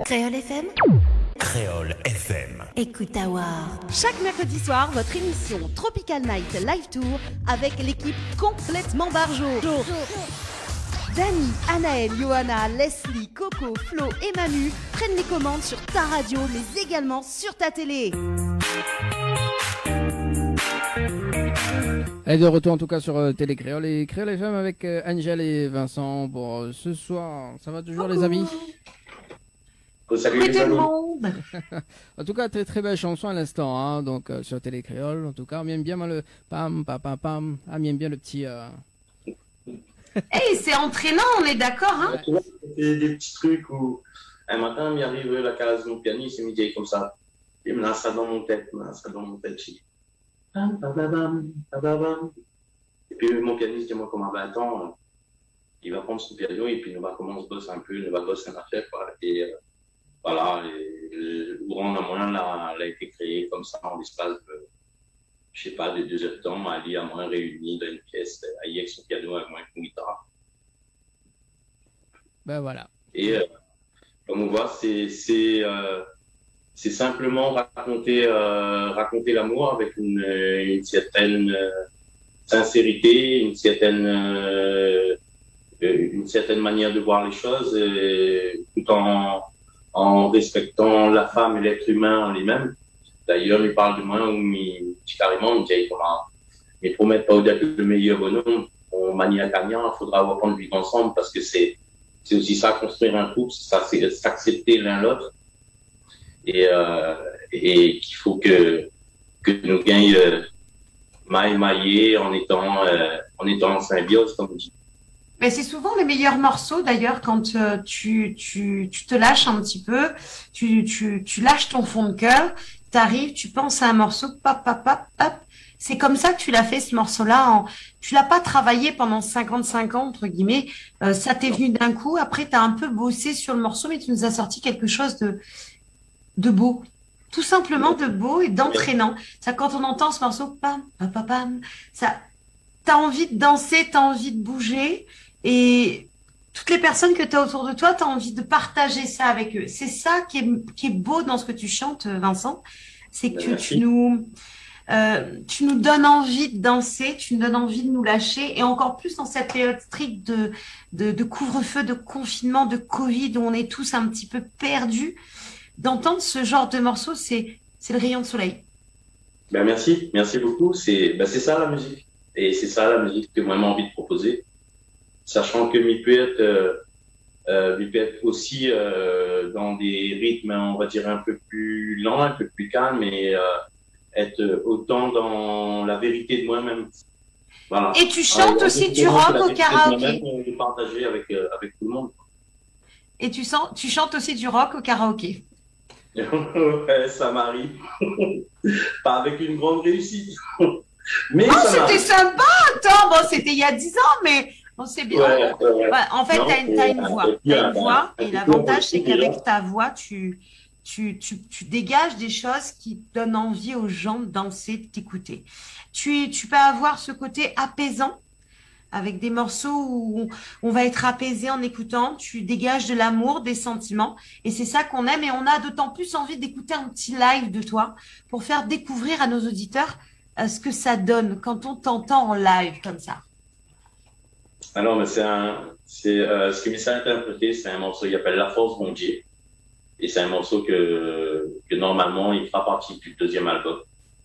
Créole FM. Créole FM. Écoute Awar. Chaque mercredi soir, votre émission Tropical Night Live Tour avec l'équipe complètement barjo. Dani, Anaël, Johanna, Leslie, Coco, Flo et Manu prennent les commandes sur ta radio, mais également sur ta télé. Et de retour en tout cas sur Télé Créole et Créole FM avec Angèle et Vincent pour ce soir. Ça va toujours les amis? Salut les amis. En tout cas, très très belle chanson à l'instant, hein, donc sur Télé Créole. En tout cas, on aime bien le pam pam pam pam. Ah, on aime bien le petit. Hey, c'est entraînant, on est d'accord, hein? Tu vois, c'est des petits trucs où un matin, il m'arrive la case de mon pianiste, il me dit comme ça. Il me lance ça dans mon tête, je dis pam pam pam pam pam. Et puis mon pianiste dit moi comment bah attends, il va prendre son piano et puis nous va commencer à bosser un peu, nous va bosser un affaire quoi. Et voilà, le courant d'un moyen là, elle a été créé comme ça en l'espace de, je sais pas, de 2 heures de temps, Ali à moins réunis dans une pièce, avec son piano, avec moi une guitare. Ben voilà. Et comme on voit, c'est simplement raconter l'amour avec une certaine sincérité, une certaine manière de voir les choses, tout en respectant la femme et l'être humain en lui-même. D'ailleurs, il parle de moi, où il dit carrément, il dit comment, mais promettre pas au-delà que le meilleur bonhomme, on manie à gagnant, il faudra apprendre à vivre ensemble parce que c'est aussi ça, construire un couple, ça, c'est s'accepter l'un l'autre. Et qu'il faut que nous gagnions maillés en étant en symbiose, comme on dit. Mais c'est souvent les meilleurs morceaux d'ailleurs quand tu te lâches un petit peu, tu lâches ton fond de cœur, t'arrives, tu penses à un morceau, pop, pop, pop, hop. C'est comme ça que tu l'as fait ce morceau-là. Tu l'as pas travaillé pendant 55 ans entre guillemets. Ça t'est venu d'un coup. Après, t'as un peu bossé sur le morceau, mais tu nous as sorti quelque chose de beau, tout simplement de beau et d'entraînant. Ça, quand on entend ce morceau, pam, pam, pam, pam, ça, t'as envie de danser, t'as envie de bouger. Et toutes les personnes que tu as autour de toi, tu as envie de partager ça avec eux. C'est ça qui est beau dans ce que tu chantes, Vincent. C'est que tu nous donnes envie de danser, tu nous donnes envie de nous lâcher. Et encore plus dans cette période stricte de couvre-feu, de confinement, de Covid, où on est tous un petit peu perdus. D'entendre ce genre de morceau, c'est le rayon de soleil. Ben merci beaucoup. C'est ça la musique. Et c'est ça la musique que moi j'ai envie de proposer. Sachant que il peut être aussi dans des rythmes, on va dire, un peu plus lents, un peu plus calmes, et être autant dans la vérité de moi-même. Voilà. Et tu chantes aussi du rock au karaoké. Et partager avec tout le monde. Et tu chantes aussi du rock au karaoké. Ouais, ça m'arrive. Pas avec une grande réussite. Mais c'était sympa, attends, bon, c'était il y a 10 ans, mais on sait bien. Ouais. En fait, t'as une voix. T'as une voix, et l'avantage, c'est qu'avec ta voix, tu dégages des choses qui donnent envie aux gens de danser, de t'écouter. Tu peux avoir ce côté apaisant, avec des morceaux où on va être apaisé en écoutant, tu dégages de l'amour, des sentiments, et c'est ça qu'on aime, et on a d'autant plus envie d'écouter un petit live de toi pour faire découvrir à nos auditeurs ce que ça donne quand on t'entend en live comme ça. Alors, mais ce qui m'est interprété, c'est un morceau qui s'appelle La Force Bon Dieu, et c'est un morceau que normalement il fera partie du 2e album.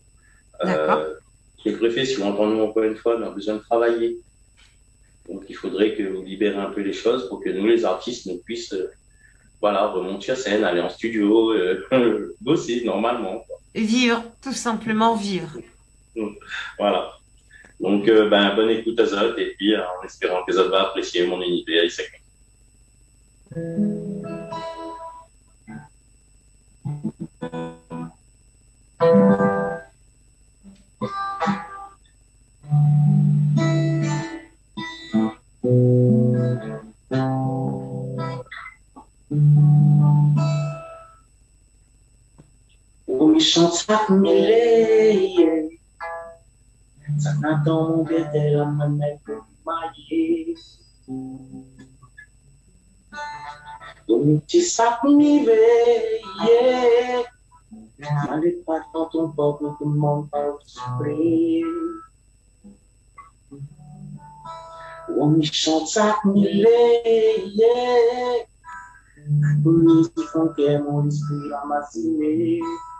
Je préfère, si vous entendez encore une fois, on a besoin de travailler. Donc, il faudrait que vous libérez un peu les choses pour que nous, les artistes, nous puissions remonter sur scène, aller en studio, bosser normalement. Quoi. Vivre, tout simplement vivre. Voilà. Donc, bonne écoute à Zod, et puis en espérant que Zod va apprécier mon univers. Oui, chante ça mille, ça n'attend mon bébé la manette pour mailler. Ton petit sac m'éveillait. N'allez pas dans ton peuple, tout le monde va souffrir. On y chante ça m'éveillait. Nous y font que mon esprit l'a massiné.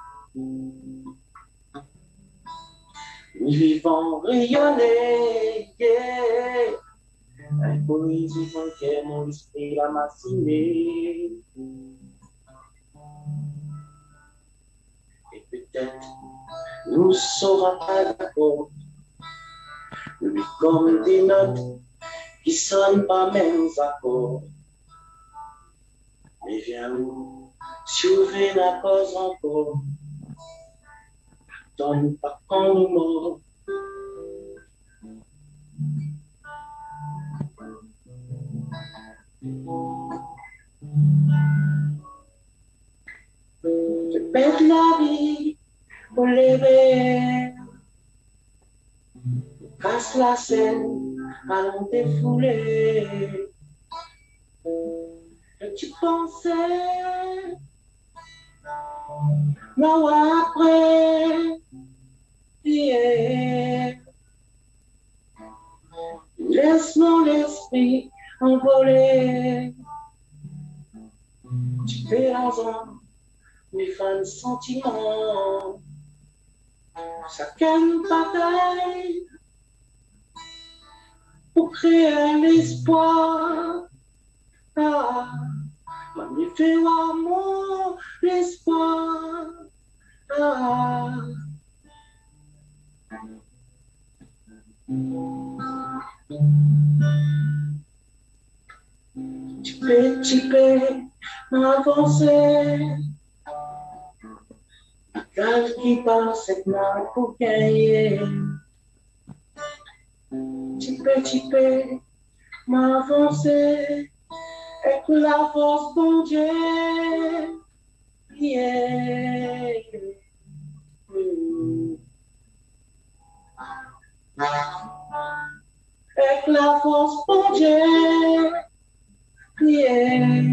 Nous vivons rayonner. Un poésie font que mon esprit l'a massiné. Et peut-être nous serons pas d'accord. Lui comme des notes qui sonnent pas mêmes accords. Mais viens nous sauver la cause encore. Attends-nous pas quand nous morts. Je pète la vie pour les verres. Casse la scène, allons défouler. Et tu pensais, non après, hier. Laisse mon esprit envoler. Tu fais ensemble mes fans sentiments. Chacun bataille pour créer l'espoir. Ah, magnifique amour, l'espoir. Ah. Tu peux m'avancer. Car qui passe cette main pour gagner. Tu peux m'avancer. Et que la force pour Dieu. Yeah. Et que la force pour Dieu. Yeah.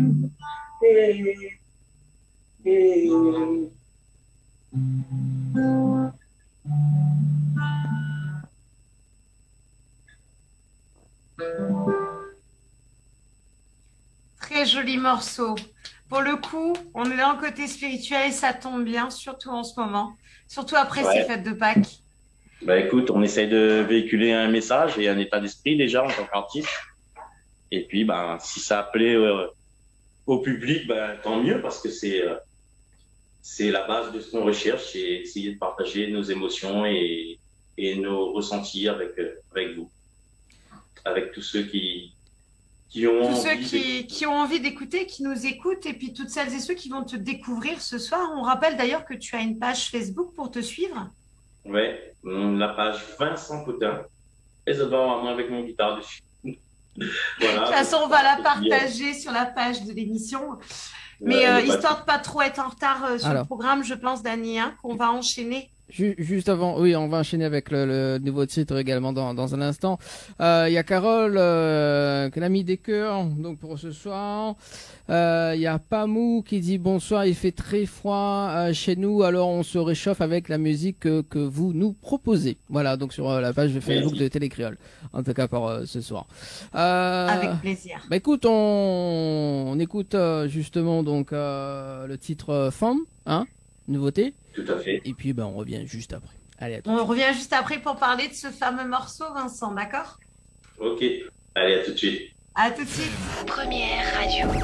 Très joli morceau. Pour le coup, on est dans le côté spirituel et ça tombe bien, surtout en ce moment, surtout après ces fêtes de Pâques. Bah écoute, on essaye de véhiculer un message et un état d'esprit déjà en tant qu'artiste. Et puis, bah, si ça plaît au public, bah, tant mieux parce que c'est la base de ce qu'on recherche, c'est essayer de partager nos émotions et nos ressentis avec vous, avec tous ceux qui ont qui ont envie d'écouter, qui nous écoutent, et puis toutes celles et ceux qui vont te découvrir ce soir. On rappelle d'ailleurs que tu as une page Facebook pour te suivre. Ouais, la page Vincent Potin. Et ça va moi avec mon guitare dessus. Voilà, de toute façon, on va la partager sur la page de l'émission. Mais histoire de pas trop être en retard sur le programme, je pense, Dany, qu'on va enchaîner. Juste avant, oui, on va enchaîner avec le nouveau titre également dans un instant. Il y a Carole qui a mis des cœurs donc pour ce soir. Il y a Pamou qui dit bonsoir, il fait très froid chez nous, alors on se réchauffe avec la musique que vous nous proposez. Voilà, donc sur la page Facebook de Télécréole, en tout cas pour ce soir. Avec plaisir. Bah écoute, on écoute justement donc le titre Femme, hein, nouveauté. Tout à fait. Et puis, on revient juste après. Allez, à tout on revient juste après pour parler de ce fameux morceau, Vincent, d'accord? Ok. Allez, à tout de suite. À tout de suite. Première radio.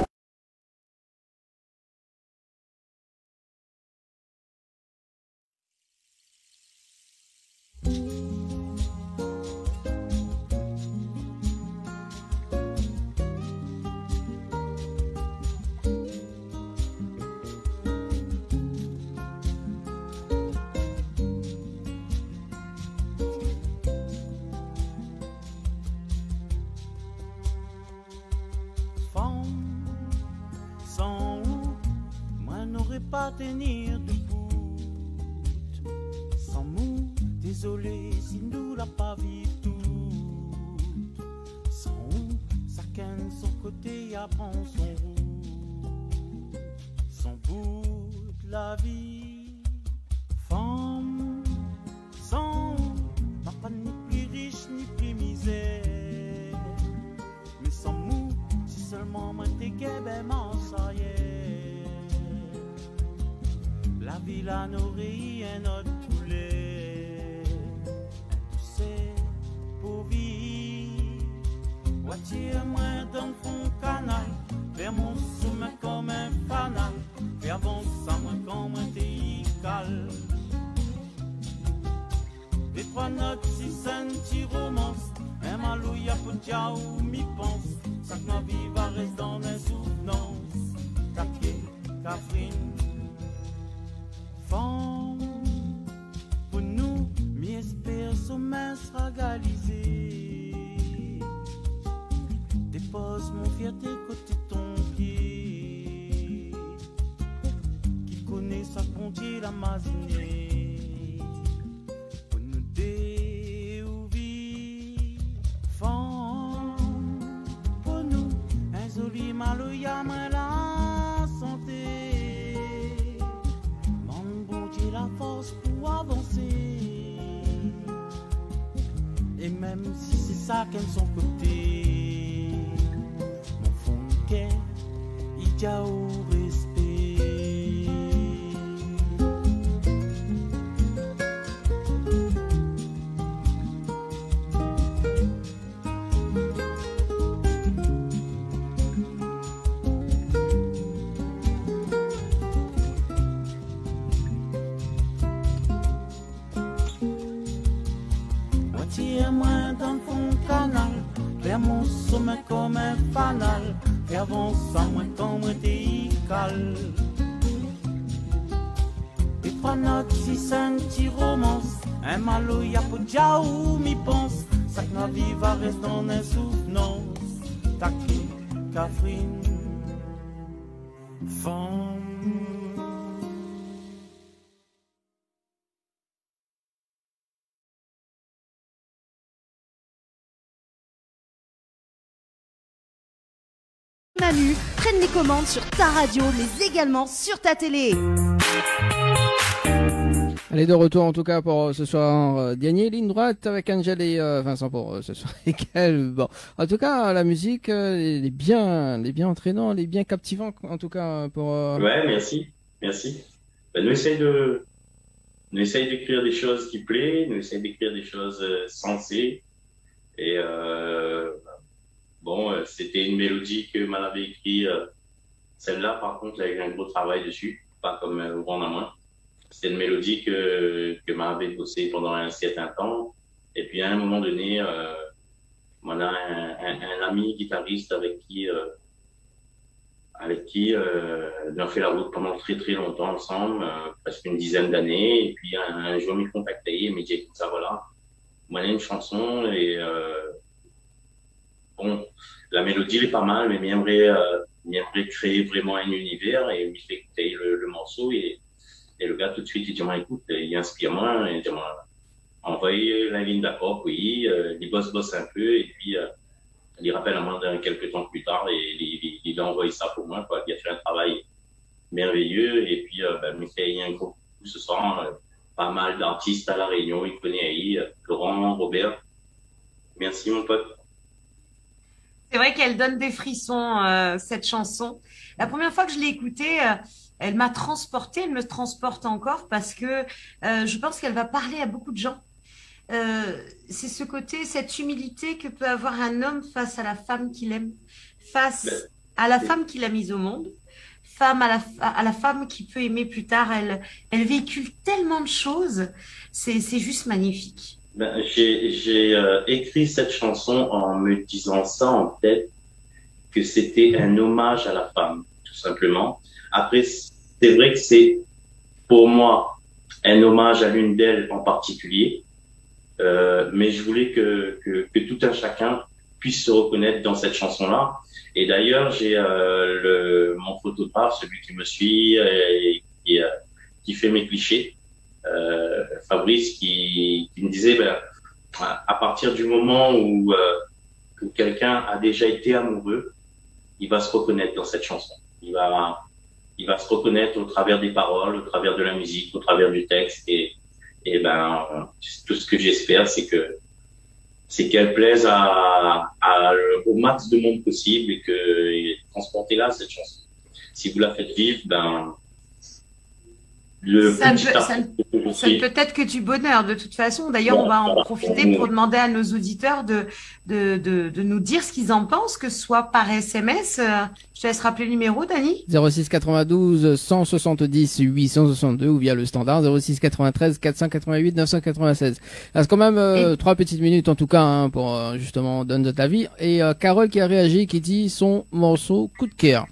Pas tenir debout sans mou, désolé si nous l'a pas vu tout. Sans où, chacun de son côté apprend son route. vie. Femme, sans, n'a pas ni plus riche ni plus misère. Mais sans mou, si seulement moi t'es qu'ébément ça y est. La ville a nourri un autre poulet. Tu sais, pour vivre, attire-moi dans le fond canal. Vers mon sommet comme un fanal. Fais avance à moi comme un décal. Des trois notes, si c'est un petit romance. Un malouya pour dia ou m'y pense. Ça que ma vie va rester dans une souvenance. Taquet, Catherine. Femme, pour nous, m'y espère sommet sera réalisé. Dépose mon fierté côté ton pied. Qui connaît sa frontière la mazinée. Pour nous déouvrir. Femme, pour nous, un joli maloya la santé. Mon bon Dieu la force pour avancer. Et même si c'est ça qu'elle son côté. Il y a au respect. Attire-moi dans le fond canal, vers mon sommet comme un fanal. Et avance à moins quand moi t'es cal. Et trois notes, si c'est un petit romance. Un maloya pour dia ou m'y pense. Ça que ma vie va rester dans une souvenance. Taquet, Catherine. Femme. Manu, prennent les commandes sur ta radio, mais également sur ta télé. Allez, de retour en tout cas pour ce soir gagner ligne droite avec Angel et Vincent pour ce soir égal. Bon, en tout cas la musique elle est bien entraînante, elle est bien captivante en tout cas pour. Ouais, merci. Ben, nous essaye d'écrire des choses qui plaisent, nous essaye d'écrire des choses sensées et bon, c'était une mélodie que m'en avait écrit. Celle-là, par contre, il y a eu un gros travail dessus, pas comme au grand à moins. C'était une mélodie que m'avait bossé pendant un certain temps. Et puis, à un moment donné, on a un ami guitariste avec qui on a fait la route pendant très très longtemps ensemble, presque une dizaine d'années. Et puis, un jour, il m'a contacté, il m'a dit, écoute, ça voilà, moi, il y a une chanson et bon, la mélodie elle est pas mal, mais il aimerait créer vraiment un univers et il fait écouter le morceau et le gars tout de suite il dit écoute, il inspire-moi, il dit envoyez la ligne d'accord, oui, il bosse un peu et puis il rappelle à moi quelques temps plus tard et il a envoyé ça pour moi, quoi. Il a fait un travail merveilleux et puis il y a un gros coup ce soir, pas mal d'artistes à La Réunion, il connaît Laurent, Robert. Merci mon pote. C'est vrai qu'elle donne des frissons, cette chanson. La première fois que je l'ai écoutée, elle m'a transportée, elle me transporte encore parce que je pense qu'elle va parler à beaucoup de gens. C'est ce côté, cette humilité que peut avoir un homme face à la femme qu'il aime, face à la femme qu'il a mise au monde, femme à la femme qu'il peut aimer plus tard. Elle véhicule tellement de choses, c'est juste magnifique. J'ai écrit cette chanson en me disant ça en tête, que c'était un hommage à la femme, tout simplement. Après, c'est vrai que c'est, pour moi, un hommage à l'une d'elles en particulier, mais je voulais que tout un chacun puisse se reconnaître dans cette chanson-là. Et d'ailleurs, j'ai mon photographe, celui qui me suit et qui fait mes clichés, Fabrice, qui me disait à partir du moment où quelqu'un a déjà été amoureux, il va se reconnaître dans cette chanson. Il va il va se reconnaître au travers des paroles, au travers de la musique, au travers du texte. Et ben, tout ce que j'espère, c'est qu'elle plaise au max de monde possible et que transportez-la cette chanson. Si vous la faites vivre, ben, ça ne peut être que du bonheur de toute façon. D'ailleurs, on va en profiter pour demander à nos auditeurs de nous dire ce qu'ils en pensent, que ce soit par SMS. Je te laisse rappeler le numéro, Dani. 06 92 170 862 ou via le standard 06 93 488 996. Il reste quand même 3 petites minutes en tout cas hein, pour justement donner de ta vie. Et Carole qui a réagi, qui dit son morceau coup de cœur.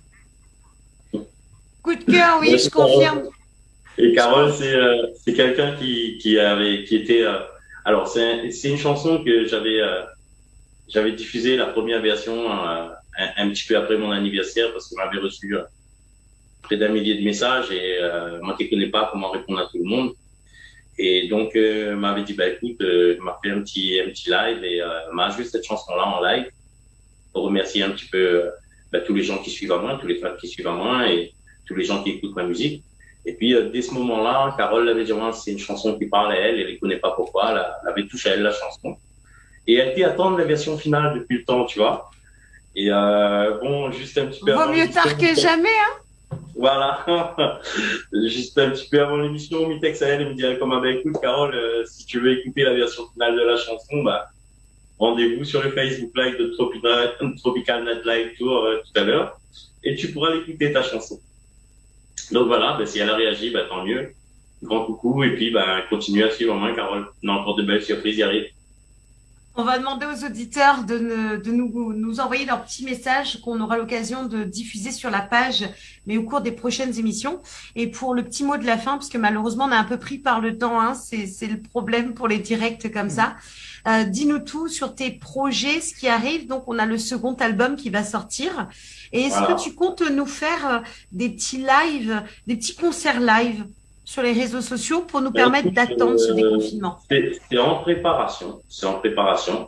Coup de cœur, oui, je confirme. Et Carole, c'est quelqu'un qui était. Alors c'est une chanson que j'avais diffusée la première version un petit peu après mon anniversaire parce qu'on avait reçu près d'1 millier de messages et moi qui connais pas comment répondre à tout le monde et donc m'avait dit bah écoute m'a fait un petit live et m'a joué cette chanson là en live pour remercier un petit peu tous les gens qui suivent à moi, tous les fans qui suivent à moi et tous les gens qui écoutent ma musique. Et puis, dès ce moment-là, Carole l'avait dit, c'est une chanson qui parle à elle, elle ne connaît pas pourquoi, elle avait touché à elle la chanson. Et elle était attendre la version finale depuis le temps, tu vois. Et bon, juste un petit peu avant... Vaut mieux tard que jamais, hein. Voilà. Juste un petit peu avant l'émission, on m'y texte à elle et me dirait comme, écoute, Carole, si tu veux écouter la version finale de la chanson, rendez-vous sur le Facebook Live de Tropical Night Live Tour tout à l'heure et tu pourras l'écouter ta chanson. Donc voilà, si elle a réagi, tant mieux. Grand coucou et puis continue à suivre moi, Carole. On a encore de belles surprises, y arrive. On va demander aux auditeurs de nous envoyer leurs petits messages qu'on aura l'occasion de diffuser sur la page, mais au cours des prochaines émissions. Et pour le petit mot de la fin, parce que malheureusement on est un peu pris par le temps, hein, c'est le problème pour les directs comme ça. Dis-nous tout sur tes projets, ce qui arrive. Donc on a le second album qui va sortir. Et est-ce que tu comptes nous faire des petits lives, des petits concerts live sur les réseaux sociaux pour nous permettre d'attendre ce déconfinement? C'est en préparation. C'est en préparation.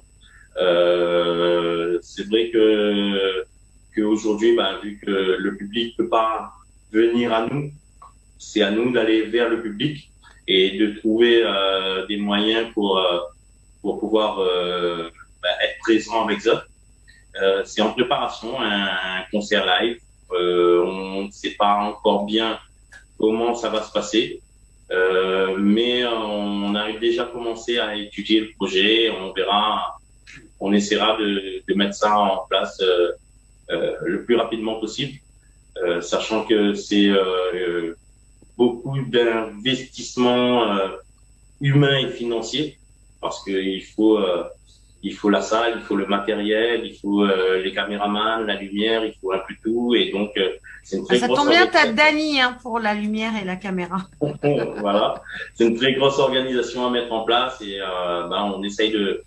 C'est vrai qu'aujourd'hui, vu que le public peut pas venir à nous, c'est à nous d'aller vers le public et de trouver des moyens pour pouvoir être présent avec eux. C'est en préparation, un concert live. On ne sait pas encore bien comment ça va se passer, mais on a déjà commencé à étudier le projet. On verra, on essaiera de mettre ça en place le plus rapidement possible, sachant que c'est beaucoup d'investissements humains et financiers, parce qu'il faut la salle, il faut le matériel, il faut les caméramans, la lumière, il faut un peu tout. Et donc, c'est une très grosse... Ça tombe bien, t'as Dani pour la lumière et la caméra. Voilà. C'est une très grosse organisation à mettre en place et on essaye de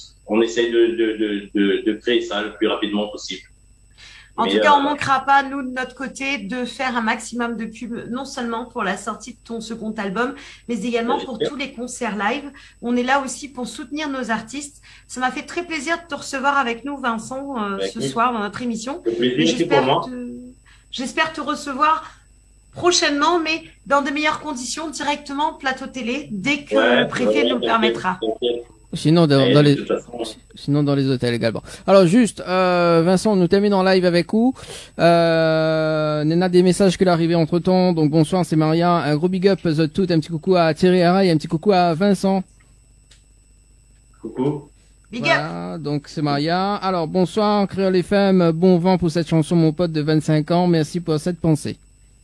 créer ça le plus rapidement possible. En tout cas, on ne manquera pas, nous, de notre côté, de faire un maximum de pub, non seulement pour la sortie de ton second album, mais également pour tous les concerts live. On est là aussi pour soutenir nos artistes. Ça m'a fait très plaisir de te recevoir avec nous, Vincent, ce soir dans notre émission. J'espère te recevoir prochainement, mais dans de meilleures conditions, directement plateau télé, dès que le préfet nous le permettra. Sinon dans les hôtels également. Alors juste, Vincent, nous terminons en live avec où Nena, des messages qu'il est arrivé entre temps. Donc bonsoir, c'est Maria. Un gros big up The Tout, un petit coucou à Thierry Hara et un petit coucou à Vincent. Coucou. Big up. Donc c'est Maria. Alors bonsoir, Créole FM, bon vent pour cette chanson, mon pote de 25 ans. Merci pour cette pensée.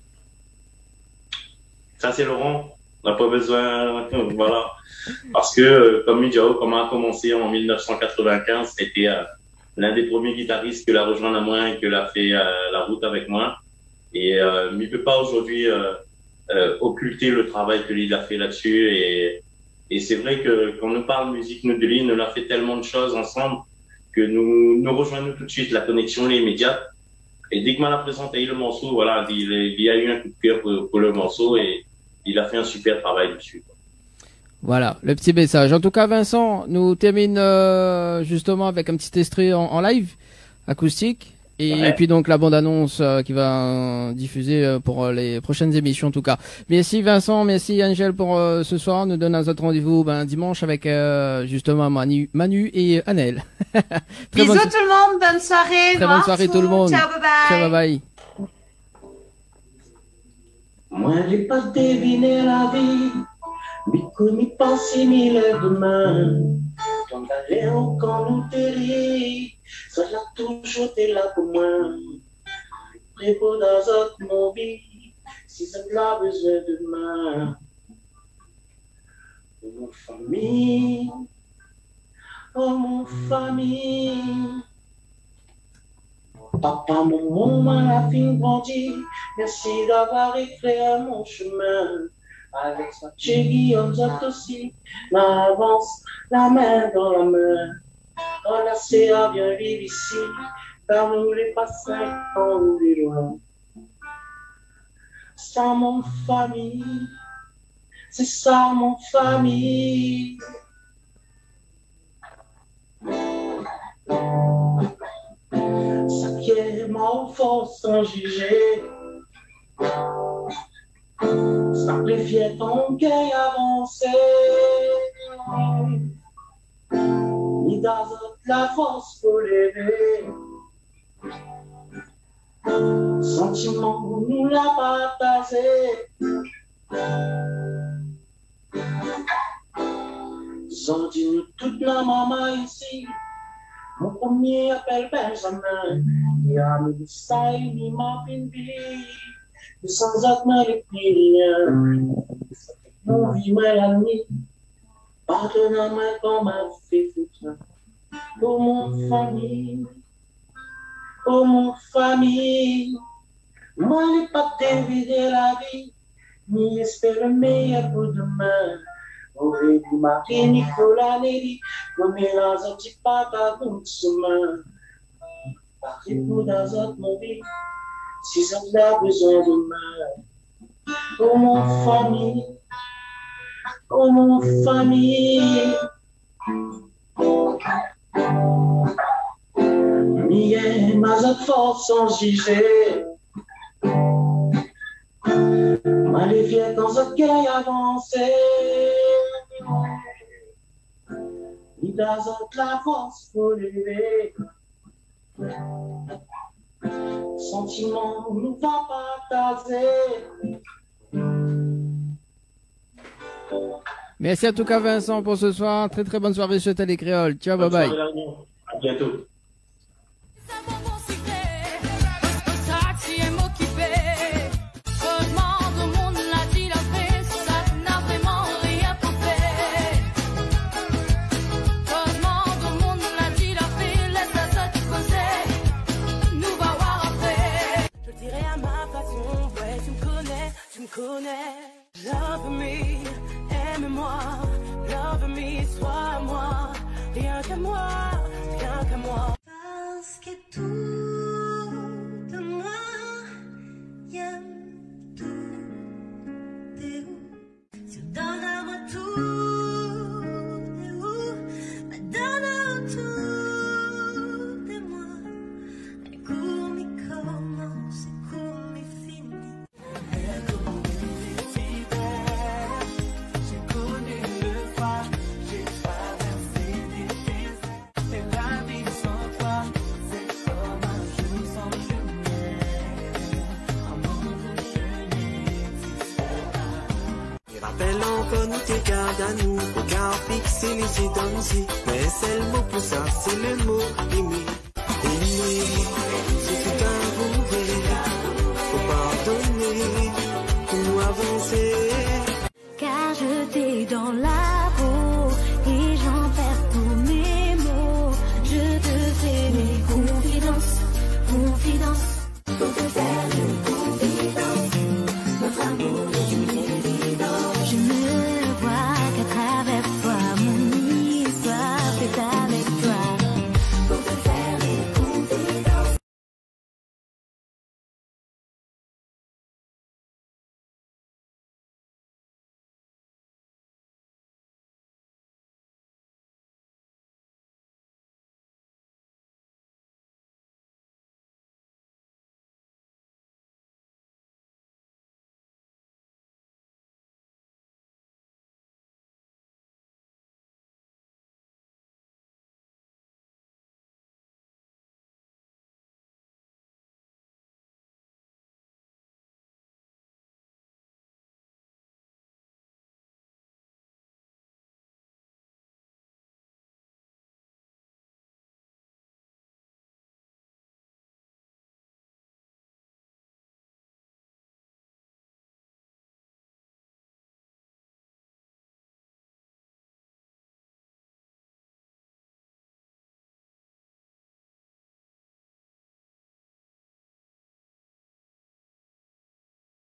Ça c'est Laurent. On n'a pas besoin, voilà. Parce que, comme Midjao, comme a commencé en 1995, c'était l'un des premiers guitaristes que l'a rejoint à moi et que l'a fait la route avec moi. Et il ne peut pas aujourd'hui occulter le travail que lui a fait là-dessus. Et c'est vrai que quand on nous parle musique, nous de lui, nous l'a fait tellement de choses ensemble que nous rejoignons tout de suite. La connexion est immédiate. Et dès que m'a présenté le morceau, voilà, il y a eu un coup de cœur pour le morceau et il a fait un super travail dessus. Voilà, le petit message. En tout cas, Vincent nous termine justement avec un petit extrait en live acoustique. Et puis donc la bande-annonce qui va diffuser pour les prochaines émissions en tout cas. Merci Vincent, merci Angèle pour ce soir. Nous donnons notre rendez-vous dimanche avec justement Manu et Annelle. Bisous tout le monde, bonne soirée. Très bonne soirée tout le monde. Ciao, bye bye. Ciao, bye bye. Moi, j'ai pas deviné la vie, mais comme penser mille demain. Quand d'aller quand nous terri, ça l'a toujours été là pour moi. Prépo dans autre mon vie, si ça l'a besoin de moi. Oh mon famille, oh mon famille. Papa, maman, la fille grandit, merci d'avoir éclairé mon chemin. Avec sa chérie, on jette aussi, m'avance la main dans la main. Enlacé à bien vivre ici, car nous les passons quand nous les loin. Ça mon famille, c'est ça mon famille. Ça qui est ma force sans juger. Ça préfère ton cœur avancer. Ni dans la force pour lever. Sentiment nous l'a partagé. J'en dis nous toute la maman ici. Mon premier appel Benjamin. Il a mis ça et il m'a fait une vie. Sans attendre les prières, mon vie m'a la nuit, pardonne-moi comme m'a fait foutre. Oh mon famille, moi n'ai pas dévidé la vie, ni espère le meilleur pour demain. Aurait dit Marie Nicolas Nelly, comme il a dit pas ta route chemin. Paris pour dans autre mon vie. Si ça a besoin de moi, oh mon famille, oh mon famille. Mien, ma force sans juger. Ma les vieux quand ce qu'elle avancé. Il a la force pour lever. Sentiment nous va partager. Merci en tout cas Vincent pour ce soir. Très très bonne soirée sur Télé Créole. Ciao, bye bye. À bientôt. Love me, aime-moi, love me, sois moi, rien qu'à moi, rien qu'à moi. Parce que tout de moi, y'a tout de où. Si on donne à moi tout de où, donne à tout de moi. Et come commence, come finit. Encore nous te garde à nous, regard fixé les yeux dans nos yeux. Mais c'est le mot pour ça, c'est le mot aimer. Aimer, c'est tout avouer, faut pardonner, pour nous avancer. Car je t'ai dans la peau.